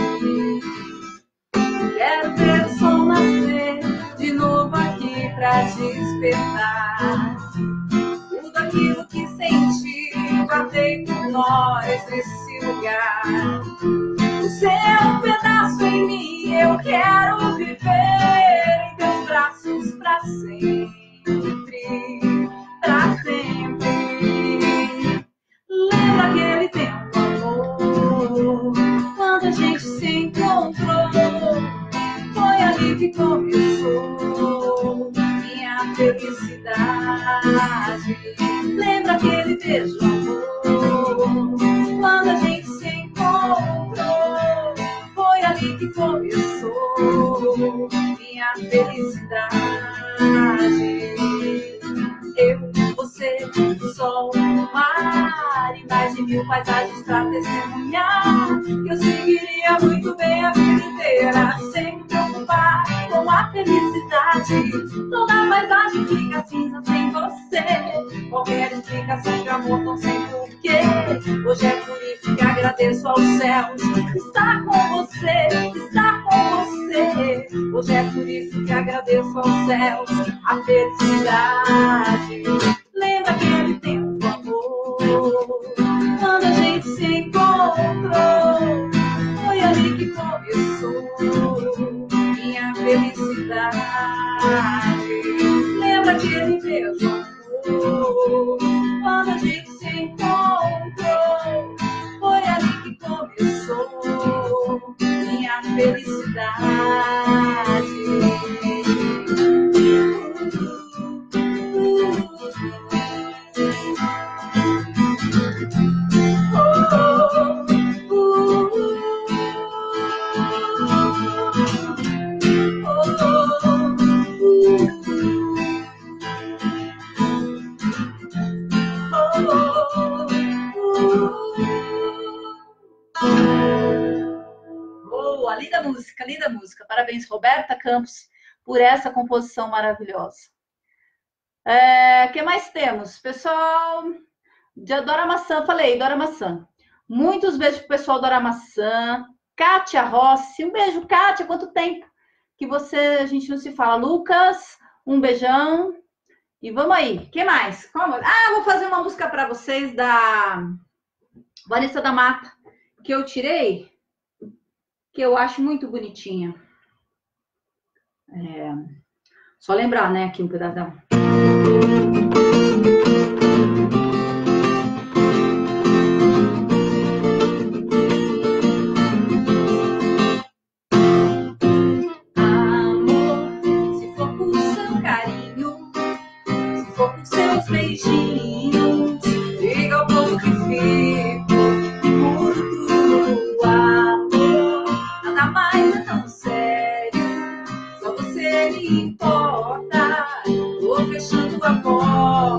Quero ver o sol nascer de novo aqui pra despertar tudo aquilo que senti, guardei por nós nesse lugar. Você é um pedaço em mim, eu quero viver em teus braços pra sempre, pra sempre. Lembra aquele tempo, amor, quando a gente se encontrou? Foi ali que começou minha felicidade. Lembra aquele beijo, amor, quando a gente se encontrou? Foi ali que começou minha felicidade. Eu, você, o sol, o mar e mais de mil paisagens pra testemunhar. Eu seguiria muito bem a vida inteira sem me preocupar com a felicidade. Toda paisagem fica cinza sem você. Qualquer explicação de amor tão sem porquê. Hoje é por isso que agradeço aos céus estar com você, estar com você. Hoje é por isso que agradeço aos céus a felicidade. Lembra aquele tempo, amor, quando a gente se encontrou? Foi ali que começou minha felicidade. Lembra aquele beijo, amor, quando a gente se encontrou? Foi ali que começou minha felicidade. Boa, linda música, linda música. Parabéns, Roberta Campos, por essa composição maravilhosa. É, que mais temos? Pessoal de Dora Maçã, falei, Dora Maçã. Muitos beijos pro pessoal Dora Maçã. Kátia Rossi, um beijo, Kátia, quanto tempo que você, a gente não se fala. Lucas, um beijão. E vamos aí, que mais? Como? Ah, vou fazer uma música para vocês da Vanessa da Mata, que eu tirei, que eu acho muito bonitinha. É, só lembrar, né, aqui um pedaço. Beijinhos, diga o pouco que fico por tudo, amor. Nada mais é tão sério, só você me importa. Tô fechando a porta.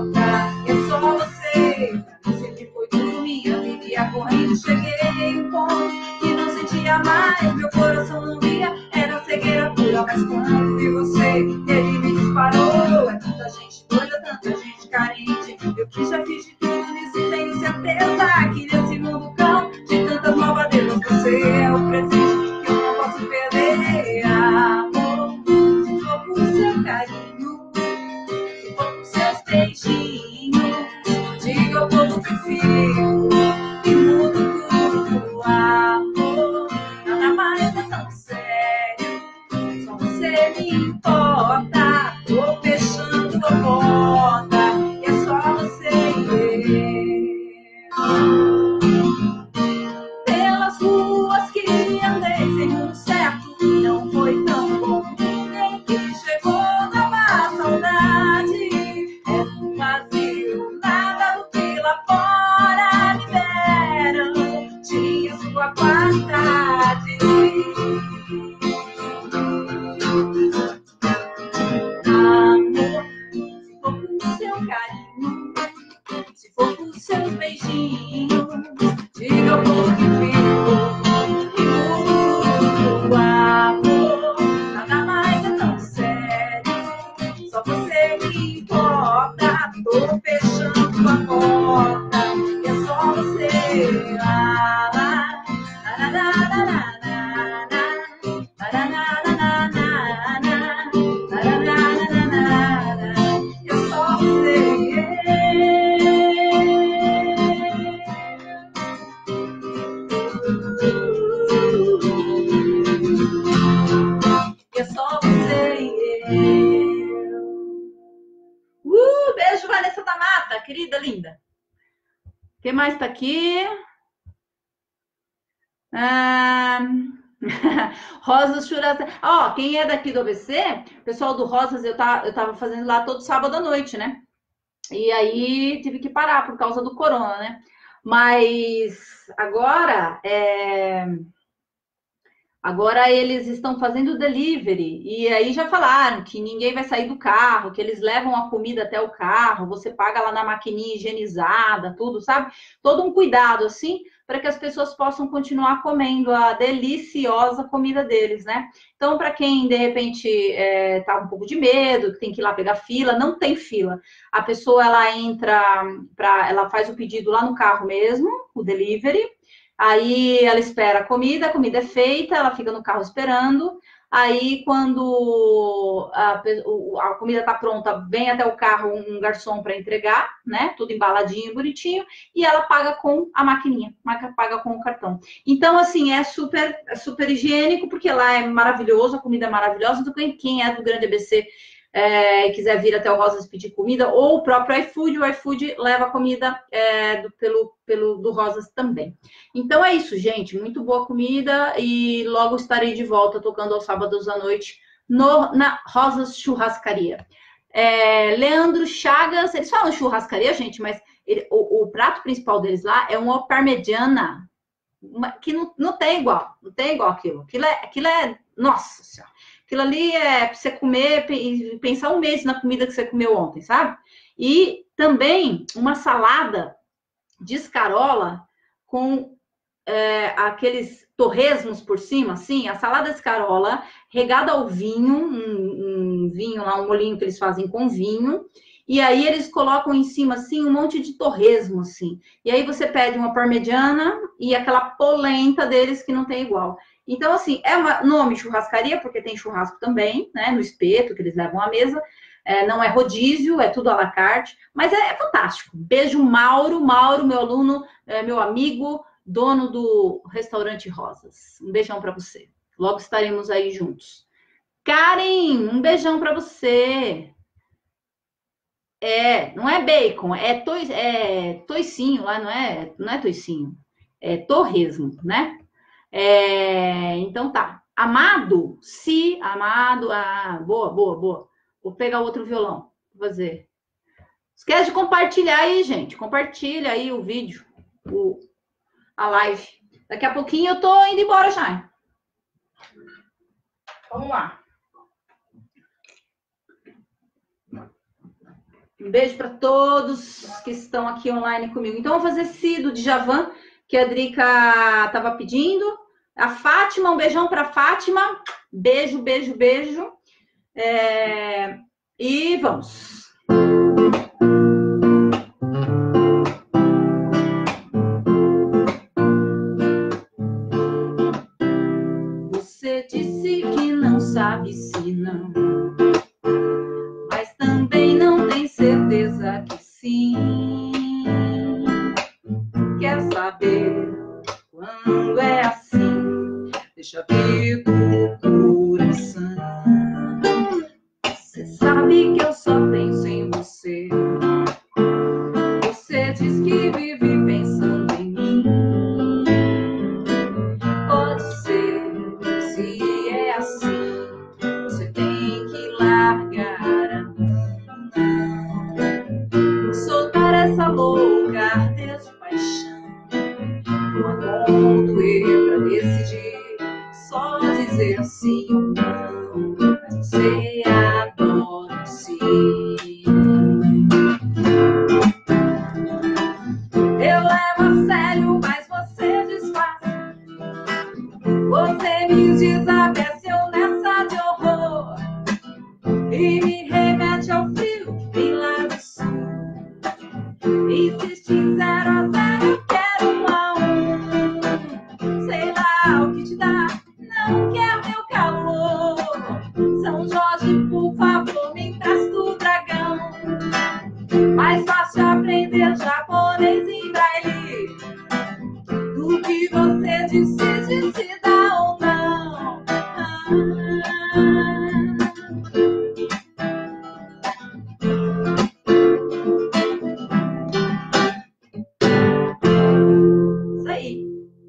lá, lá, lá, lá, lá, lá. Eu só sei eu só sei eu. Uh, beijo, Vanessa da Mata, querida, linda. Quem mais tá aqui? Ah... Rosas Churrascaria. Ó, oh, quem é daqui do A B C, pessoal do Rosas, eu tava, eu tava fazendo lá todo sábado à noite, né? E aí tive que parar por causa do corona, né? Mas agora, é... agora eles estão fazendo delivery. E aí já falaram que ninguém vai sair do carro, que eles levam a comida até o carro, você paga lá na maquininha higienizada, tudo, sabe? Todo um cuidado, assim, para que as pessoas possam continuar comendo a deliciosa comida deles, né? Então, para quem, de repente, é, tá um pouco de medo, tem que ir lá pegar fila, não tem fila. A pessoa, ela entra, pra, ela faz o pedido lá no carro mesmo, o delivery, aí ela espera a comida, a comida é feita, ela fica no carro esperando. Aí, quando a, a comida está pronta, vem até o carro um garçom para entregar, né? Tudo embaladinho, bonitinho, e ela paga com a maquininha, paga com o cartão. Então, assim, é super, é super higiênico, porque lá é maravilhoso, a comida é maravilhosa. Então, quem é do Grande A B C é, quiser vir até o Rosas pedir comida, ou o próprio iFood, o iFood leva a comida é, do, pelo, pelo, do Rosas também. Então é isso, gente, muito boa comida e logo estarei de volta tocando aos sábados à noite no, na Rosas Churrascaria. É, Leandro Chagas, eles falam churrascaria, gente, mas ele, o, o prato principal deles lá é uma parmegiana, uma, que não, não tem igual, não tem igual aquilo. Aquilo é, aquilo é nossa senhora. Aquilo ali é para você comer e pensar um mês na comida que você comeu ontem, sabe? E também uma salada de escarola com é, aqueles torresmos por cima, assim, a salada de escarola regada ao vinho, um, um vinho lá, um molhinho que eles fazem com vinho, e aí eles colocam em cima, assim, um monte de torresmo, assim. E aí você pede uma parmegiana e aquela polenta deles que não tem igual. Então, assim, é um nome churrascaria, porque tem churrasco também, né, no espeto, que eles levam à mesa. É, não é rodízio, é tudo à la carte, mas é, é fantástico. Beijo, Mauro. Mauro, meu aluno, é, meu amigo, dono do restaurante Rosas. Um beijão para você. Logo estaremos aí juntos. Karen, um beijão para você. É, não é bacon, é, toi, é toicinho lá, não é, não é toicinho, é torresmo, né? É, então tá. Amado, se, amado, ah, boa, boa, boa. Vou pegar outro violão, vou fazer. Esquece de compartilhar aí, gente. Compartilha aí o vídeo, o, a live. Daqui a pouquinho eu tô indo embora já. Vamos lá. Um beijo para todos que estão aqui online comigo. Então, vou fazer Cido de Javan, que a Drica estava pedindo. A Fátima, um beijão para Fátima. Beijo, beijo, beijo. É... E vamos. Você disse que não sabe se não, mas também não tem certeza que sim. Quer saber quando é assim? Deixa vir do coração. Você sabe que eu só penso em você. Você diz que vive pensando em mim. Pode ser, se é assim, você tem que largar a mão. Soltar essa louca ardez de paixão. Uma mão doer pra decidir. Só dizer sim ou não. Mas você adora sim. Eu levo a sério, mas você desfaz. Você me desabeceu nessa de horror e me remete ao frio que vem lá do sul. Insiste em zero a zero, eu quero um amor. decide se dá ou não. Ah. Isso aí.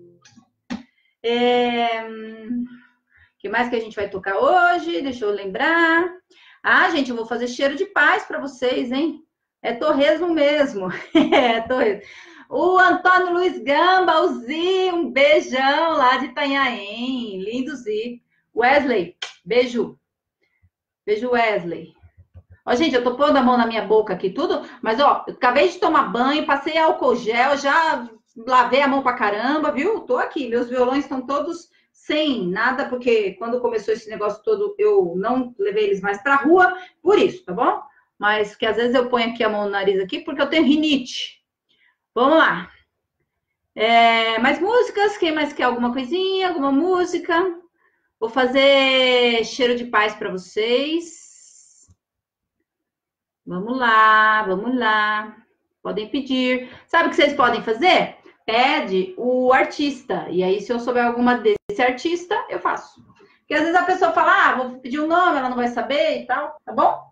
É... O que mais que a gente vai tocar hoje? Deixa eu lembrar. Ah, gente, eu vou fazer cheiro de paz para vocês, hein? É torresmo mesmo. É torresmo. O Antônio Luiz Gamba, o Zi, um beijão lá de Itanhaém. Lindo Zi. Wesley, beijo. Beijo, Wesley. Ó, gente, eu tô pondo a mão na minha boca aqui tudo, mas ó, eu acabei de tomar banho, passei álcool gel, já lavei a mão pra caramba, viu? Tô aqui, meus violões estão todos sem nada, porque quando começou esse negócio todo, eu não levei eles mais pra rua, por isso, tá bom? Mas que às vezes eu ponho aqui a mão no nariz aqui, porque eu tenho rinite. Vamos lá. É, mais músicas? Quem mais quer alguma coisinha? Alguma música? Vou fazer cheiro de paz para vocês. Vamos lá, vamos lá. Podem pedir. Sabe o que vocês podem fazer? Pede o artista. E aí, se eu souber alguma desse artista, eu faço. Porque às vezes a pessoa fala, ah, vou pedir o um nome, ela não vai saber e tal. Tá bom?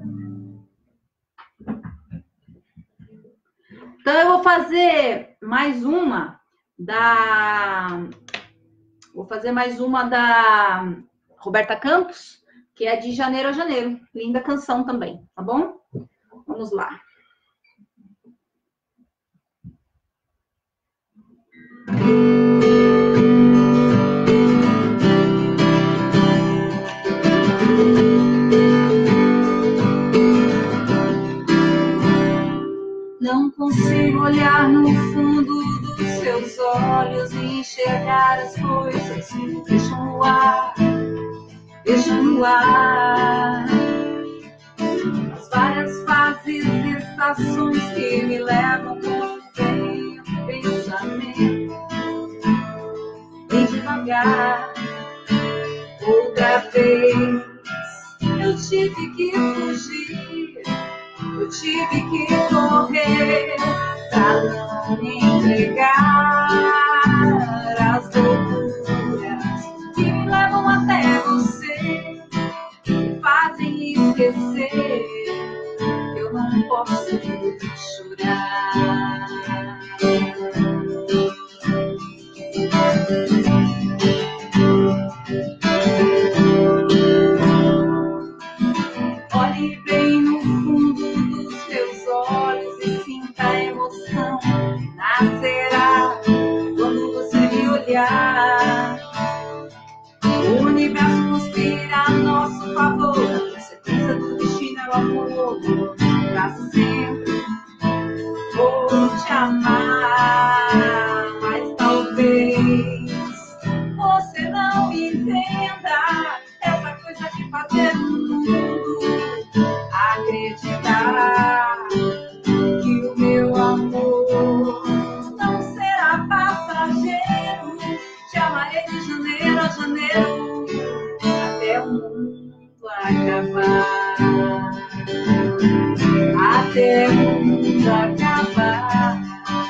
Então, eu vou fazer mais uma da... Vou fazer mais uma da Roberta Campos, que é de Janeiro a Janeiro. Linda canção também, tá bom? Vamos lá. Não consigo olhar no fundo dos seus olhos e enxergar as coisas que deixam no ar, deixam no ar. As várias fases e estações que me levam com o pensamento bem devagar. Outra vez eu tive que fugir, eu tive que correr pra não me entregar às loucuras que me levam até você, me fazem esquecer que eu não posso chorar. Olhe bem no fundo dos teus olhos e sinta a emoção que nascerá quando você me olhar. O universo conspira a nosso favor, a certeza do destino é o amor. Pra sempre vou te amar, mas talvez você não entenda essa coisa de fazer o mundo acreditar que o meu amor não será passageiro. Te amarei de janeiro a janeiro até o mundo acabar, até o mundo acabar,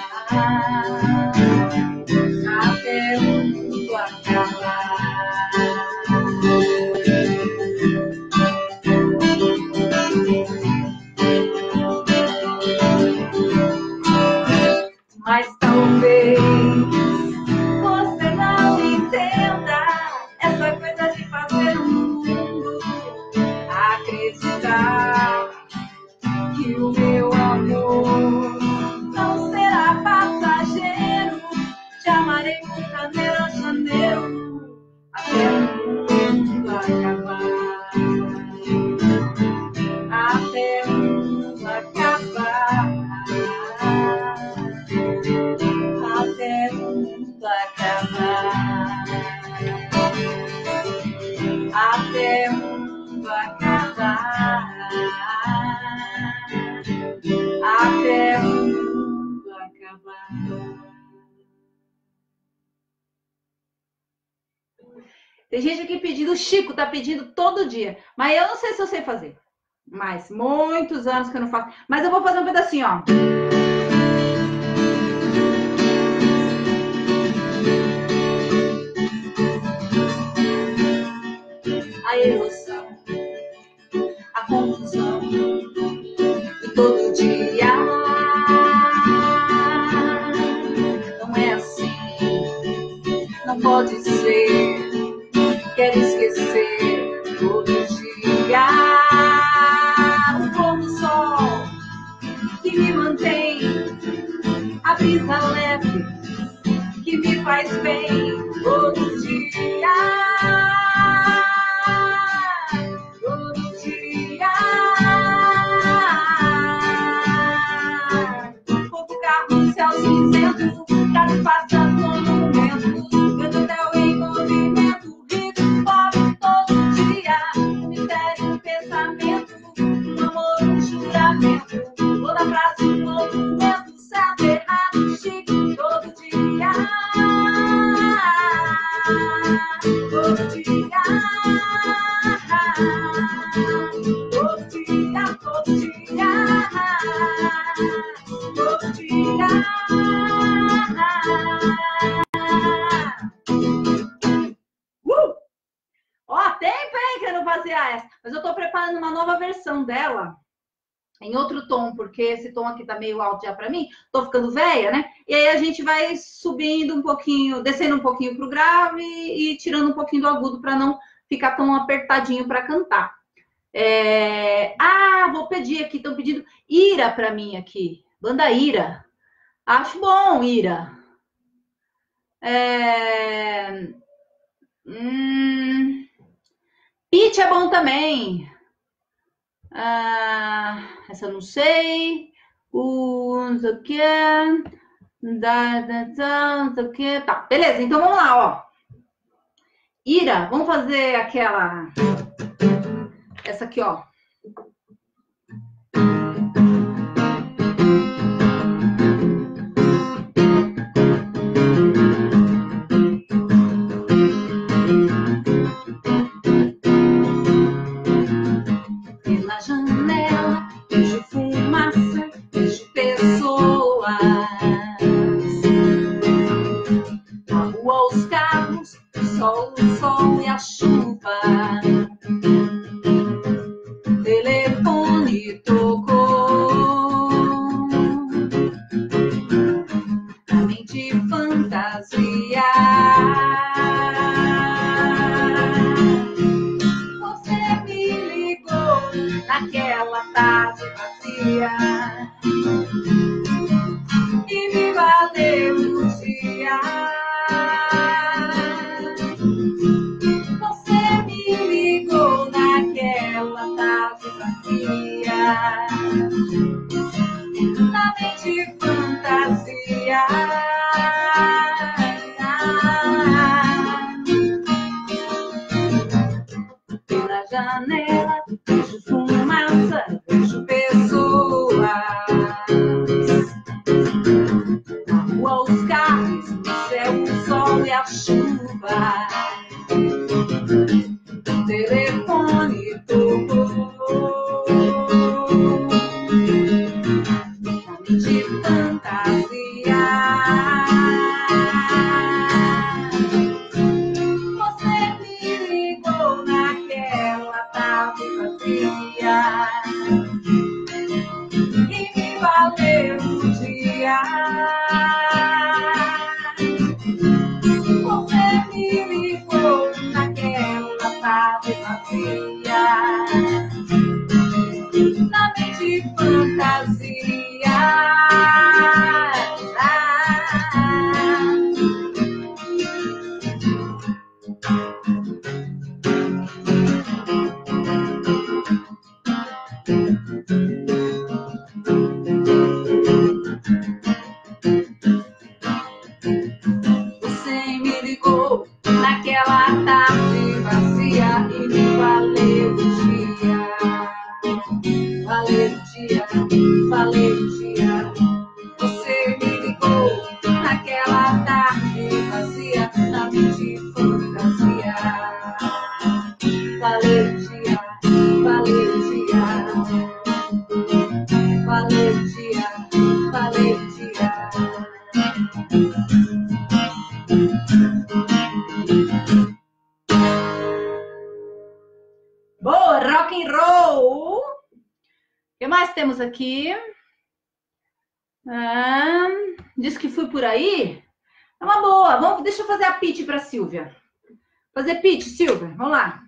até o mundo acabar. Mas talvez você não entenda essa coisa de fazer o mundo acreditar que o meu amor não será passageiro. Te amarei de janeiro a janeiro até o mundo acabar, até o mundo acabar, até o mundo acabar, até o mundo acabar, até o mundo acabar. Tem gente aqui pedindo, o Chico tá pedindo todo dia, mas eu não sei se eu sei fazer. Mas muitos anos que eu não faço. Mas eu vou fazer um pedacinho, ó. pode ser. Quero esquecer todo dia o pôr do sol que me mantém, a brisa leve que me faz bem todo dia, todo dia. Pouco carro no céu cinzento, carros passando monumentos, grande hotel em movimento, rico, pobre todo dia, um mistério, um pensamento, um amor, um juramento, toda frase, um movimento, certo, errado, chique, todo dia, todo dia, todo dia, todo dia, todo dia. Uh! Ó, tempo, hein, que eu não fazia essa. Mas eu tô preparando uma nova versão dela, em outro tom, porque esse tom aqui tá meio alto já pra mim. Tô ficando velha, né? E aí a gente vai subindo um pouquinho, descendo um pouquinho pro grave e tirando um pouquinho do agudo pra não ficar tão apertadinho pra cantar. É... Ah, vou pedir aqui, estão pedindo Ira pra mim aqui. Banda Ira. Acho bom, Ira. É... Hum... Pitch é bom também. Ah, essa eu não sei. O não sei o que. Da, da, da, não sei o que. Tá, beleza. Então vamos lá, ó. Ira, vamos fazer aquela. Essa aqui, ó. Pela janela, vejo fumaça, vejo pessoas. Na rua, os carros, o sol, o sol e a chuva. O telefone tocou. A mente fantasia. Você me ligou naquela tarde vazia e me valeu o dia. Você me ligou naquela tarde vazia, na mente fantasia. Pela janela, vejo fumaça, vejo pessoas. Na rua, os carros, no céu, o sol e a chuva. O telefone tocou. Na mente fantasia. Você me ligou naquela tarde vazia e me valeu o dia. Você me ligou naquela tarde vazia, na mente fantasia. Você me ligou naquela tarde vazia e me valeu o dia. Valeu o dia, valeu o dia. Você me ligou naquela tarde vazia, na mente fantasia. Valeu o dia, valeu o dia. Valeu o dia, valeu o dia. Boa, rock and roll. O que mais temos aqui? Ah, diz que fui por aí. É uma boa. Vamos, deixa eu fazer a pitch para Silvia. Fazer pitch, Silvia. Vamos lá.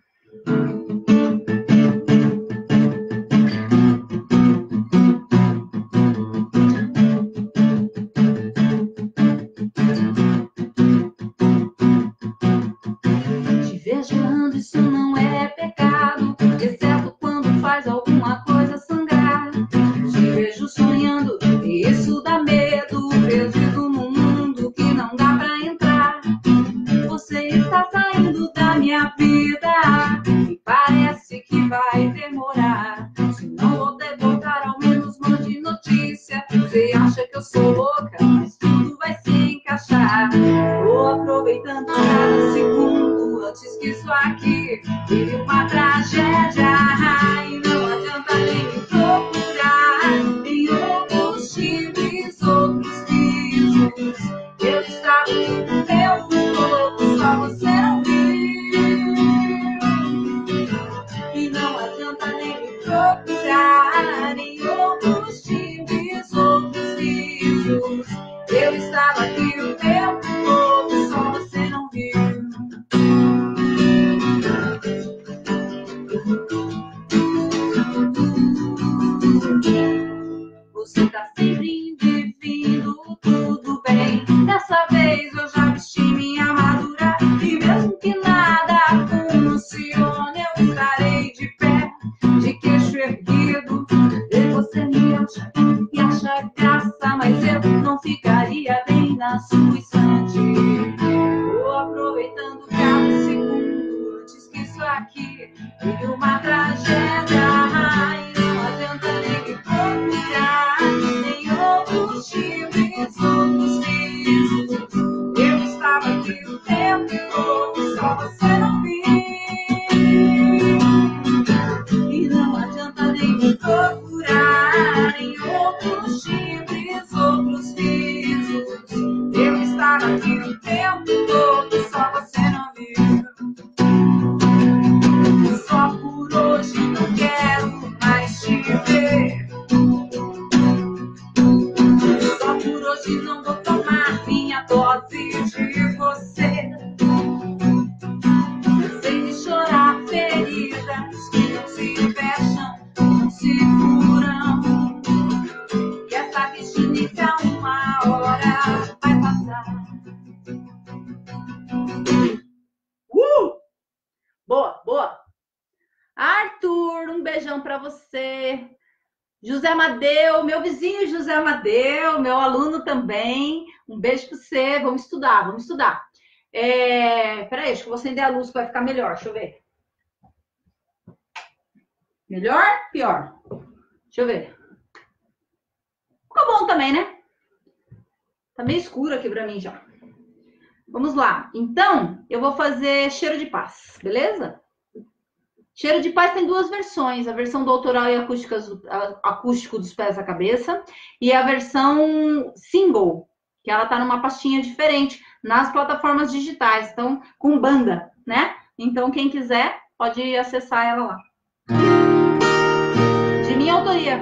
Te viajando, isso não é pecado, exceto quando faz alguma coisa sangrar. Te vejo sonhando, e isso dá medo, perdido num mundo que não dá pra entrar. Você está saindo da minha vida e parece que vai demorar. Se não puder voltar, ao menos mande notícia. Você acha que eu sou louca, mas tudo vai se encaixar. Tô aproveitando cada segundo antes que isso aqui vire uma tragédia. E não adianta nem me procurar em outros times, outros pisos. Eu estava o tempo todo, só você não viu. E não adianta nem me procurar em outros times, outros pisos. Eu estava aqui o tempo todo, só você não viu. Você tá sempre indo e vindo, tudo bem. Dessa vez eu já vesti minha armadura e mesmo que nada funcione, eu estarei de pé, de queixo erguido. E você me acha e acha graça, mas eu não ficaria bem na sua estante. Tô aproveitando cada segundo antes que isso aqui vire uma tragédia. E não adianta nem me procurar em outros times, outros pisos. Eu estava aqui o tempo todo, só você não viu. E não adianta nem me procurar em outros times, outros pisos. Eu estava aqui o tempo todo, só você não viu. Só por hoje não quero mais te ver. Só por hoje não vou tomar minha dose de você. Sem de chorar feridas que não se fecham, não se curam. E essa abstinência uma hora vai passar. Uh! Boa, boa. Arthur, um beijão para você. José Amadeu, meu vizinho José Amadeu, meu aluno também. Um beijo para você. Vamos estudar, vamos estudar. É... Peraí, acho que vou acender a luz que vai ficar melhor. Deixa eu ver. Melhor? Pior? Deixa eu ver. Ficou bom também, né? Tá meio escuro aqui para mim já. Vamos lá. Então, eu vou fazer cheiro de paz, beleza? Cheiro de paz tem duas versões, a versão do autoral e acústico dos pés à cabeça e a versão single, que ela tá numa pastinha diferente nas plataformas digitais, então com banda, né? Então quem quiser pode acessar ela lá. De minha autoria.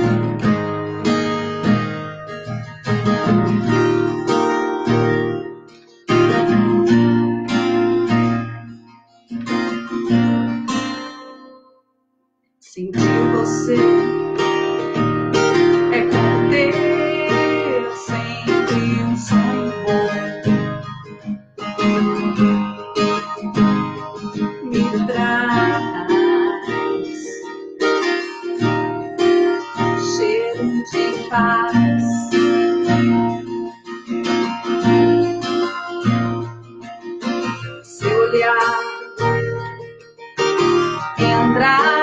Sentir você é como ter sempre um sonho bom. Me traz cheiro de paz. Seu olhar entrar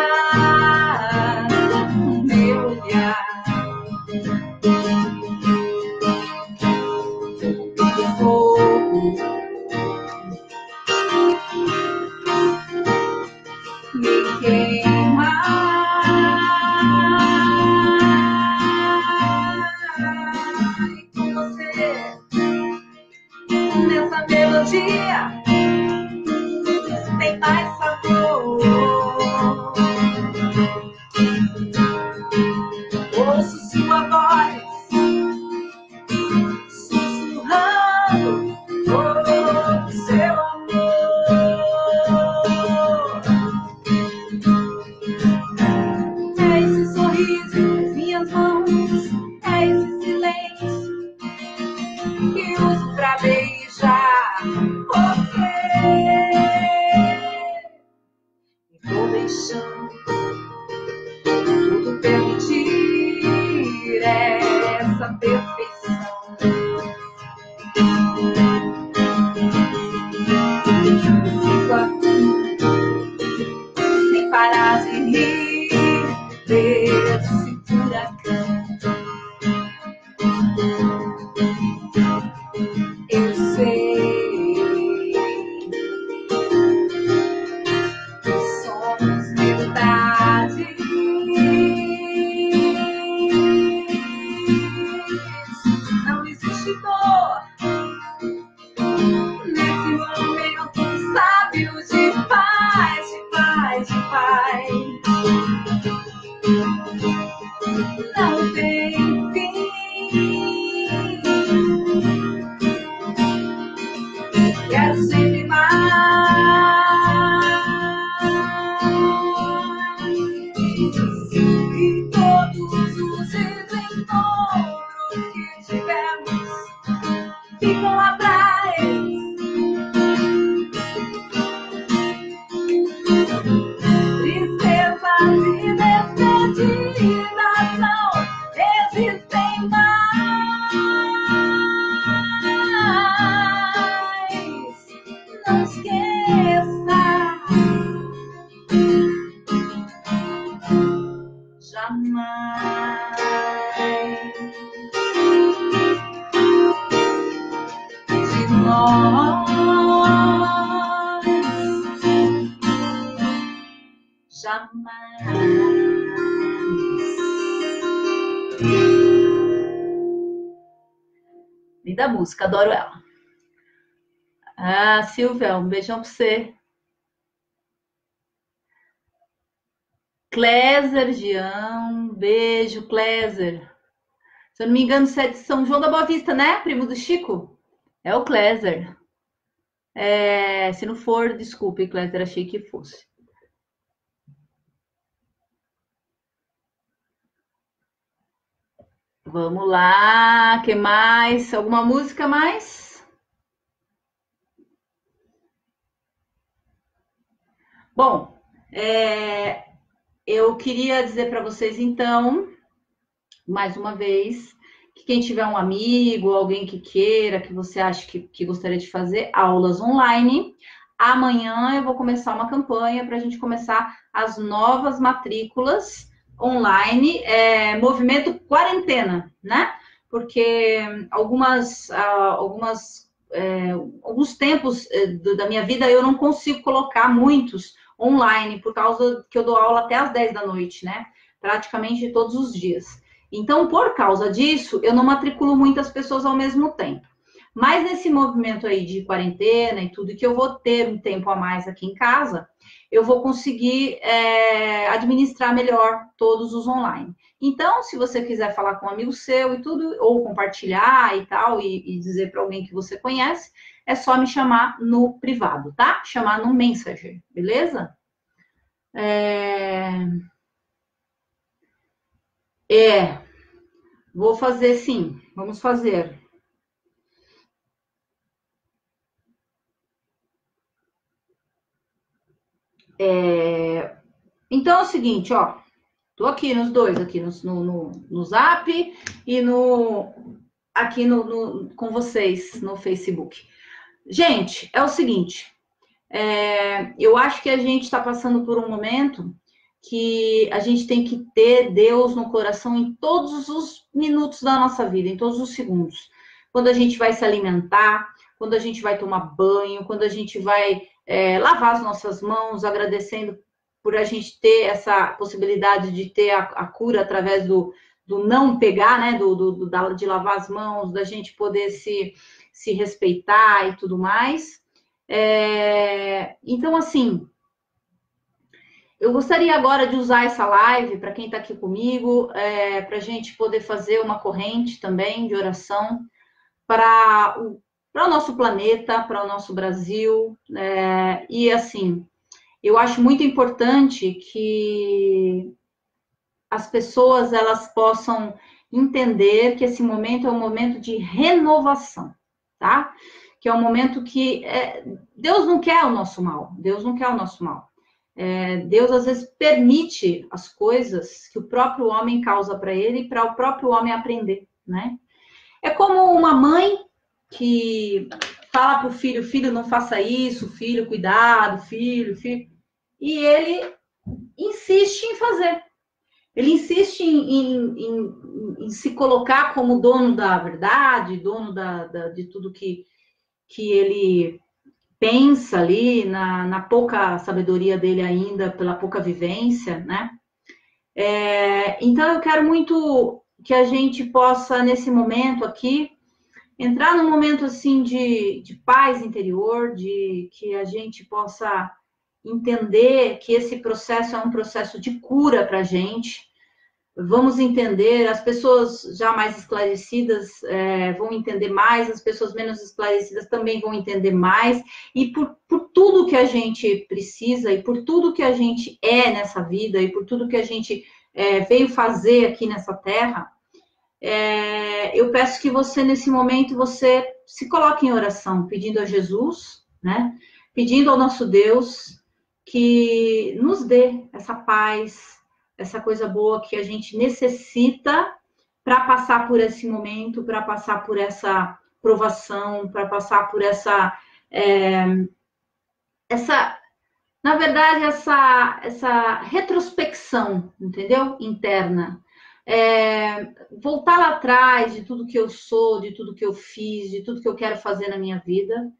melodia tem mais sabor. Ouço sua voz sussurrando quero sempre mais. E todos os desencontros que tivemos ficam lá atrás. Tristezas e despedidas não existem mais. Não esqueça, jamais, de nós, jamais. Linda música, adoro ela. Ah, Silvia, um beijão pra você. Cléser, Jean, beijo, Cléser. Se eu não me engano, você é de São João da Boa Vista, né? Primo do Chico? É o Cléser. É, se não for, desculpe, Cléser, achei que fosse. Vamos lá, que mais? Alguma música mais? Bom, é, eu queria dizer para vocês, então, mais uma vez, que quem tiver um amigo, alguém que queira, que você acha que, que gostaria de fazer aulas online, amanhã eu vou começar uma campanha para a gente começar as novas matrículas online, é, movimento quarentena, né? Porque algumas, algumas é, alguns tempos da minha vida eu não consigo colocar muitos online, por causa que eu dou aula até às dez da noite, né? Praticamente todos os dias. Então, por causa disso, eu não matriculo muitas pessoas ao mesmo tempo. Mas nesse movimento aí de quarentena e tudo, que eu vou ter um tempo a mais aqui em casa, eu vou conseguir é, administrar melhor todos os online. Então, se você quiser falar com um amigo seu e tudo, ou compartilhar e tal, e, e dizer para alguém que você conhece, é só me chamar no privado, tá? Chamar no Messenger, beleza? É... é, vou fazer sim, vamos fazer. É... Então é o seguinte, ó, tô aqui nos dois, aqui no, no, no Zap e no aqui no, no, com vocês no Facebook. Gente, é o seguinte, é, eu acho que a gente está passando por um momento que a gente tem que ter Deus no coração em todos os minutos da nossa vida, em todos os segundos. Quando a gente vai se alimentar, quando a gente vai tomar banho, quando a gente vai é, lavar as nossas mãos, agradecendo por a gente ter essa possibilidade de ter a, a cura através do, do não pegar, né, do, do, do, de lavar as mãos, da gente poder se, se respeitar e tudo mais. É, então, assim, eu gostaria agora de usar essa live, para quem está aqui comigo, é, para a gente poder fazer uma corrente também de oração para o, para o nosso planeta, para o nosso Brasil. É, e, assim, eu acho muito importante que as pessoas elas possam entender que esse momento é um momento de renovação, tá? Que é um momento que é, Deus não quer o nosso mal, Deus não quer o nosso mal. É, Deus, às vezes, permite as coisas que o próprio homem causa para ele, para o próprio homem aprender, né? É como uma mãe que fala para o filho, filho, não faça isso, filho, cuidado, filho, filho. E ele insiste em fazer. Ele insiste em, em, em, em se colocar como dono da verdade, dono da, da, de tudo que, que ele pensa ali, na, na pouca sabedoria dele ainda, pela pouca vivência, né? É, então, eu quero muito que a gente possa, nesse momento aqui, entrar num momento, assim, de, de paz interior, de que a gente possa entender que esse processo é um processo de cura para a gente, vamos entender, as pessoas já mais esclarecidas é, vão entender mais, as pessoas menos esclarecidas também vão entender mais, e por, por tudo que a gente precisa, e por tudo que a gente é nessa vida, e por tudo que a gente é, veio fazer aqui nessa terra, é, eu peço que você, nesse momento, você se coloque em oração, pedindo a Jesus, né? Pedindo ao nosso Deus que nos dê essa paz, essa coisa boa que a gente necessita para passar por esse momento, para passar por essa provação, para passar por essa, é, essa, na verdade, essa, essa retrospecção, entendeu? Interna. É, voltar lá atrás de tudo que eu sou, de tudo que eu fiz, de tudo que eu quero fazer na minha vida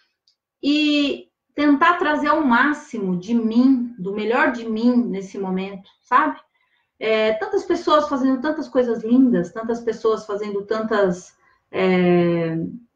e tentar trazer ao máximo de mim, do melhor de mim nesse momento, sabe? É, tantas pessoas fazendo tantas coisas lindas, tantas pessoas fazendo tantas é,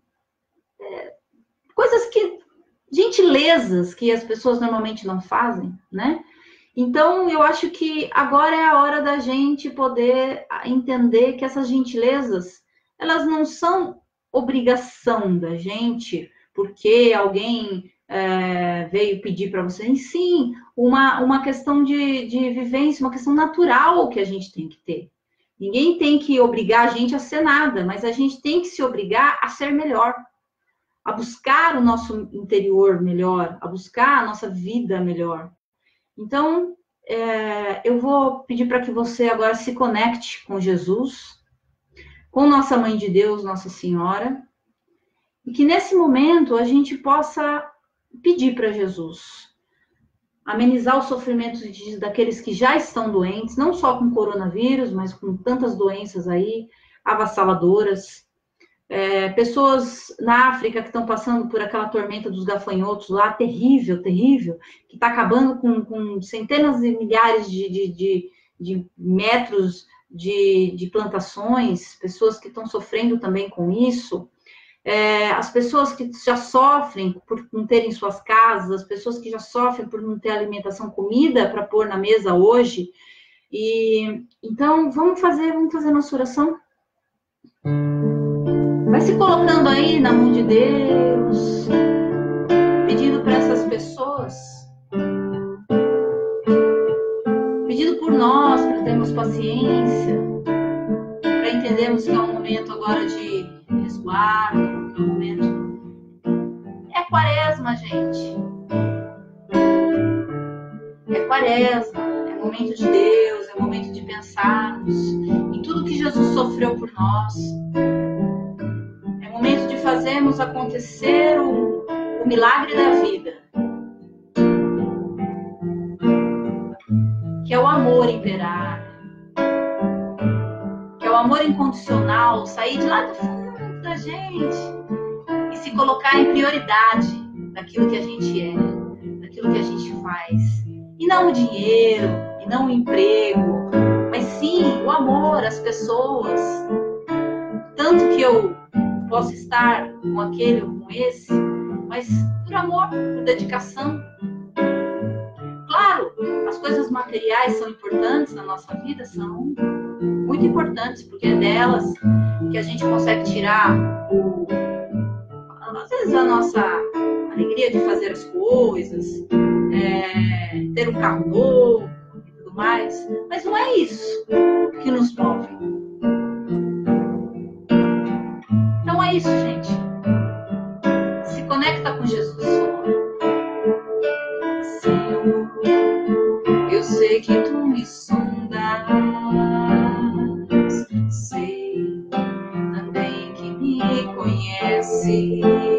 é, coisas que, gentilezas que as pessoas normalmente não fazem, né? Então, eu acho que agora é a hora da gente poder entender que essas gentilezas, elas não são obrigação da gente, porque alguém é, veio pedir para você. E sim, uma, uma questão de, de vivência, uma questão natural que a gente tem que ter. Ninguém tem que obrigar a gente a ser nada, mas a gente tem que se obrigar a ser melhor, a buscar o nosso interior melhor, a buscar a nossa vida melhor. Então, é, eu vou pedir para que você agora se conecte com Jesus, com nossa Mãe de Deus, Nossa Senhora, e que nesse momento a gente possa pedir para Jesus amenizar os sofrimentos de, daqueles que já estão doentes, não só com coronavírus, mas com tantas doenças aí avassaladoras. É, pessoas na África que estão passando por aquela tormenta dos gafanhotos lá, terrível, terrível, que está acabando com, com centenas e milhares de, de, de, de metros de, de plantações, pessoas que estão sofrendo também com isso, é, as pessoas que já sofrem por não terem suas casas, as pessoas que já sofrem por não ter alimentação, comida para pôr na mesa hoje. E então, vamos fazer, vamos fazer nossa oração. Vai se colocando aí na mão de Deus, pedindo para essas pessoas, pedindo por nós, para termos paciência, para entendermos que é um momento agora de resguardo, que é um momento... É quaresma, gente. É quaresma, é momento de Deus, é momento de pensarmos em tudo que Jesus sofreu por nós. Momento de fazermos acontecer o, o milagre da vida, que é o amor imperar, que é o amor incondicional, sair de lá do fundo da gente e se colocar em prioridade daquilo que a gente é, daquilo que a gente faz, e não o dinheiro, e não o emprego, mas sim o amor, as pessoas. Tanto que eu posso estar com aquele ou com esse, mas por amor, por dedicação. Claro, as coisas materiais são importantes na nossa vida, são muito importantes, porque é delas que a gente consegue tirar, o, às vezes, a nossa alegria de fazer as coisas, é, ter um carro novo e tudo mais, mas não é isso que nos move. Então é isso, gente. Se conecta com Jesus. Senhor, eu sei que tu me sondas, sei também que me conheces.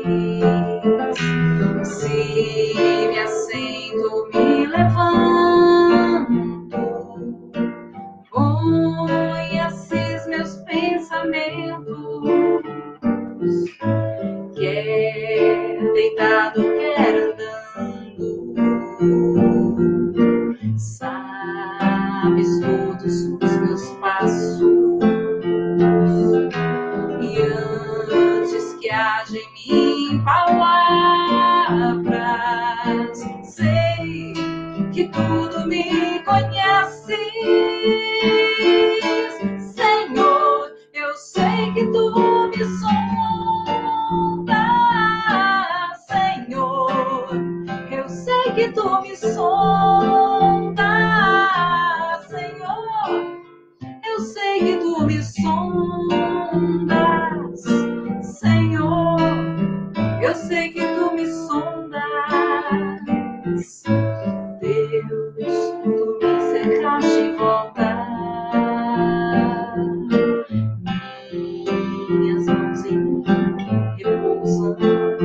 Se me assento, me levanto, conheces meus pensamentos. Quer deitado, quer andando, sabes todos os meus passos, e antes que haja em mim palavras, sei que tudo me conheces. que tu me sondas, Senhor. Eu sei que tu me sondas, Senhor. Eu sei que tu me sondas. Deus, tu me cercaste em volta. Minhas mãos em mim repousam.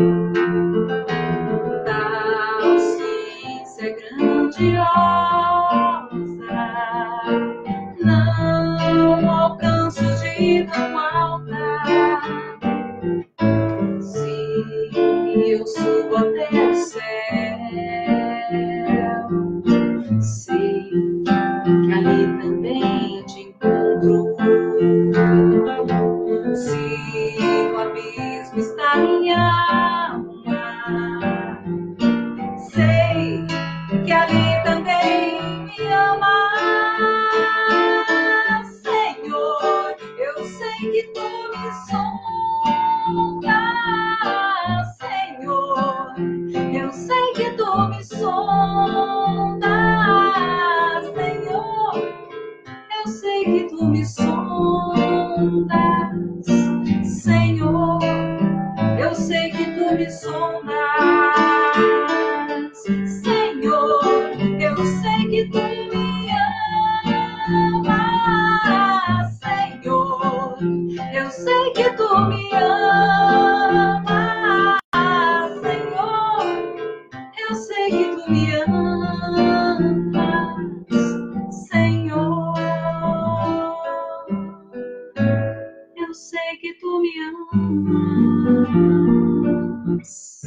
Tal ciência é grandiosa. Não alcanço de tão alta. Se eu subo até o céu, sei que ali também te encontro. Se o abismo está minha alma, sei que ali também me ama. Senhor, eu sei que tu me sondas, Senhor. Eu sei que tu me sondas, Senhor. Eu sei que tu me sondas, Senhor. Eu sei que tu me sondas, Senhor. Eu sei que tu me amas, Senhor. Eu sei que tu me amas, Senhor. Eu sei que tu me amas, Senhor. Eu sei que tu me amas.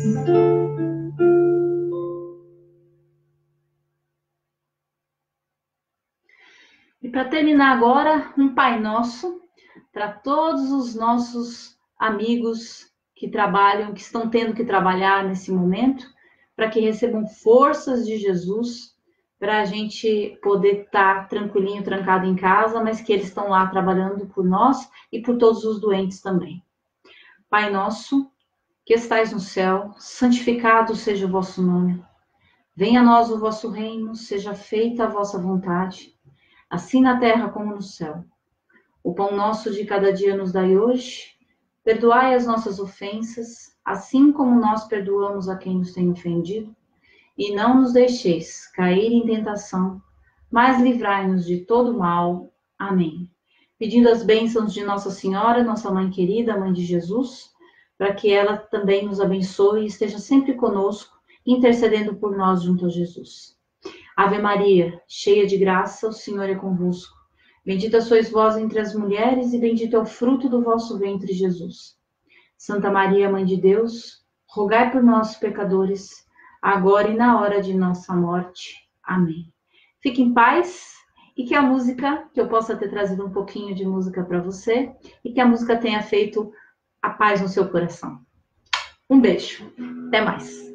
E para terminar agora, um Pai Nosso para todos os nossos amigos que trabalham, que estão tendo que trabalhar nesse momento, para que recebam forças de Jesus, para a gente poder estar tranquilinho, trancado em casa, mas que eles estão lá trabalhando por nós e por todos os doentes também. Pai nosso, que estais no céu, santificado seja o vosso nome. Venha a nós o vosso reino, seja feita a vossa vontade, assim na terra como no céu. O pão nosso de cada dia nos dai hoje. Perdoai as nossas ofensas, assim como nós perdoamos a quem nos tem ofendido. E não nos deixeis cair em tentação, mas livrai-nos de todo mal. Amém. Pedindo as bênçãos de Nossa Senhora, nossa Mãe querida, Mãe de Jesus, para que ela também nos abençoe e esteja sempre conosco, intercedendo por nós junto a Jesus. Ave Maria, cheia de graça, o Senhor é convosco. Bendita sois vós entre as mulheres e bendito é o fruto do vosso ventre, Jesus. Santa Maria, Mãe de Deus, rogai por nós, pecadores, agora e na hora de nossa morte. Amém. Fique em paz e que a música, que eu possa ter trazido um pouquinho de música para você e que a música tenha feito a paz no seu coração. Um beijo. Até mais.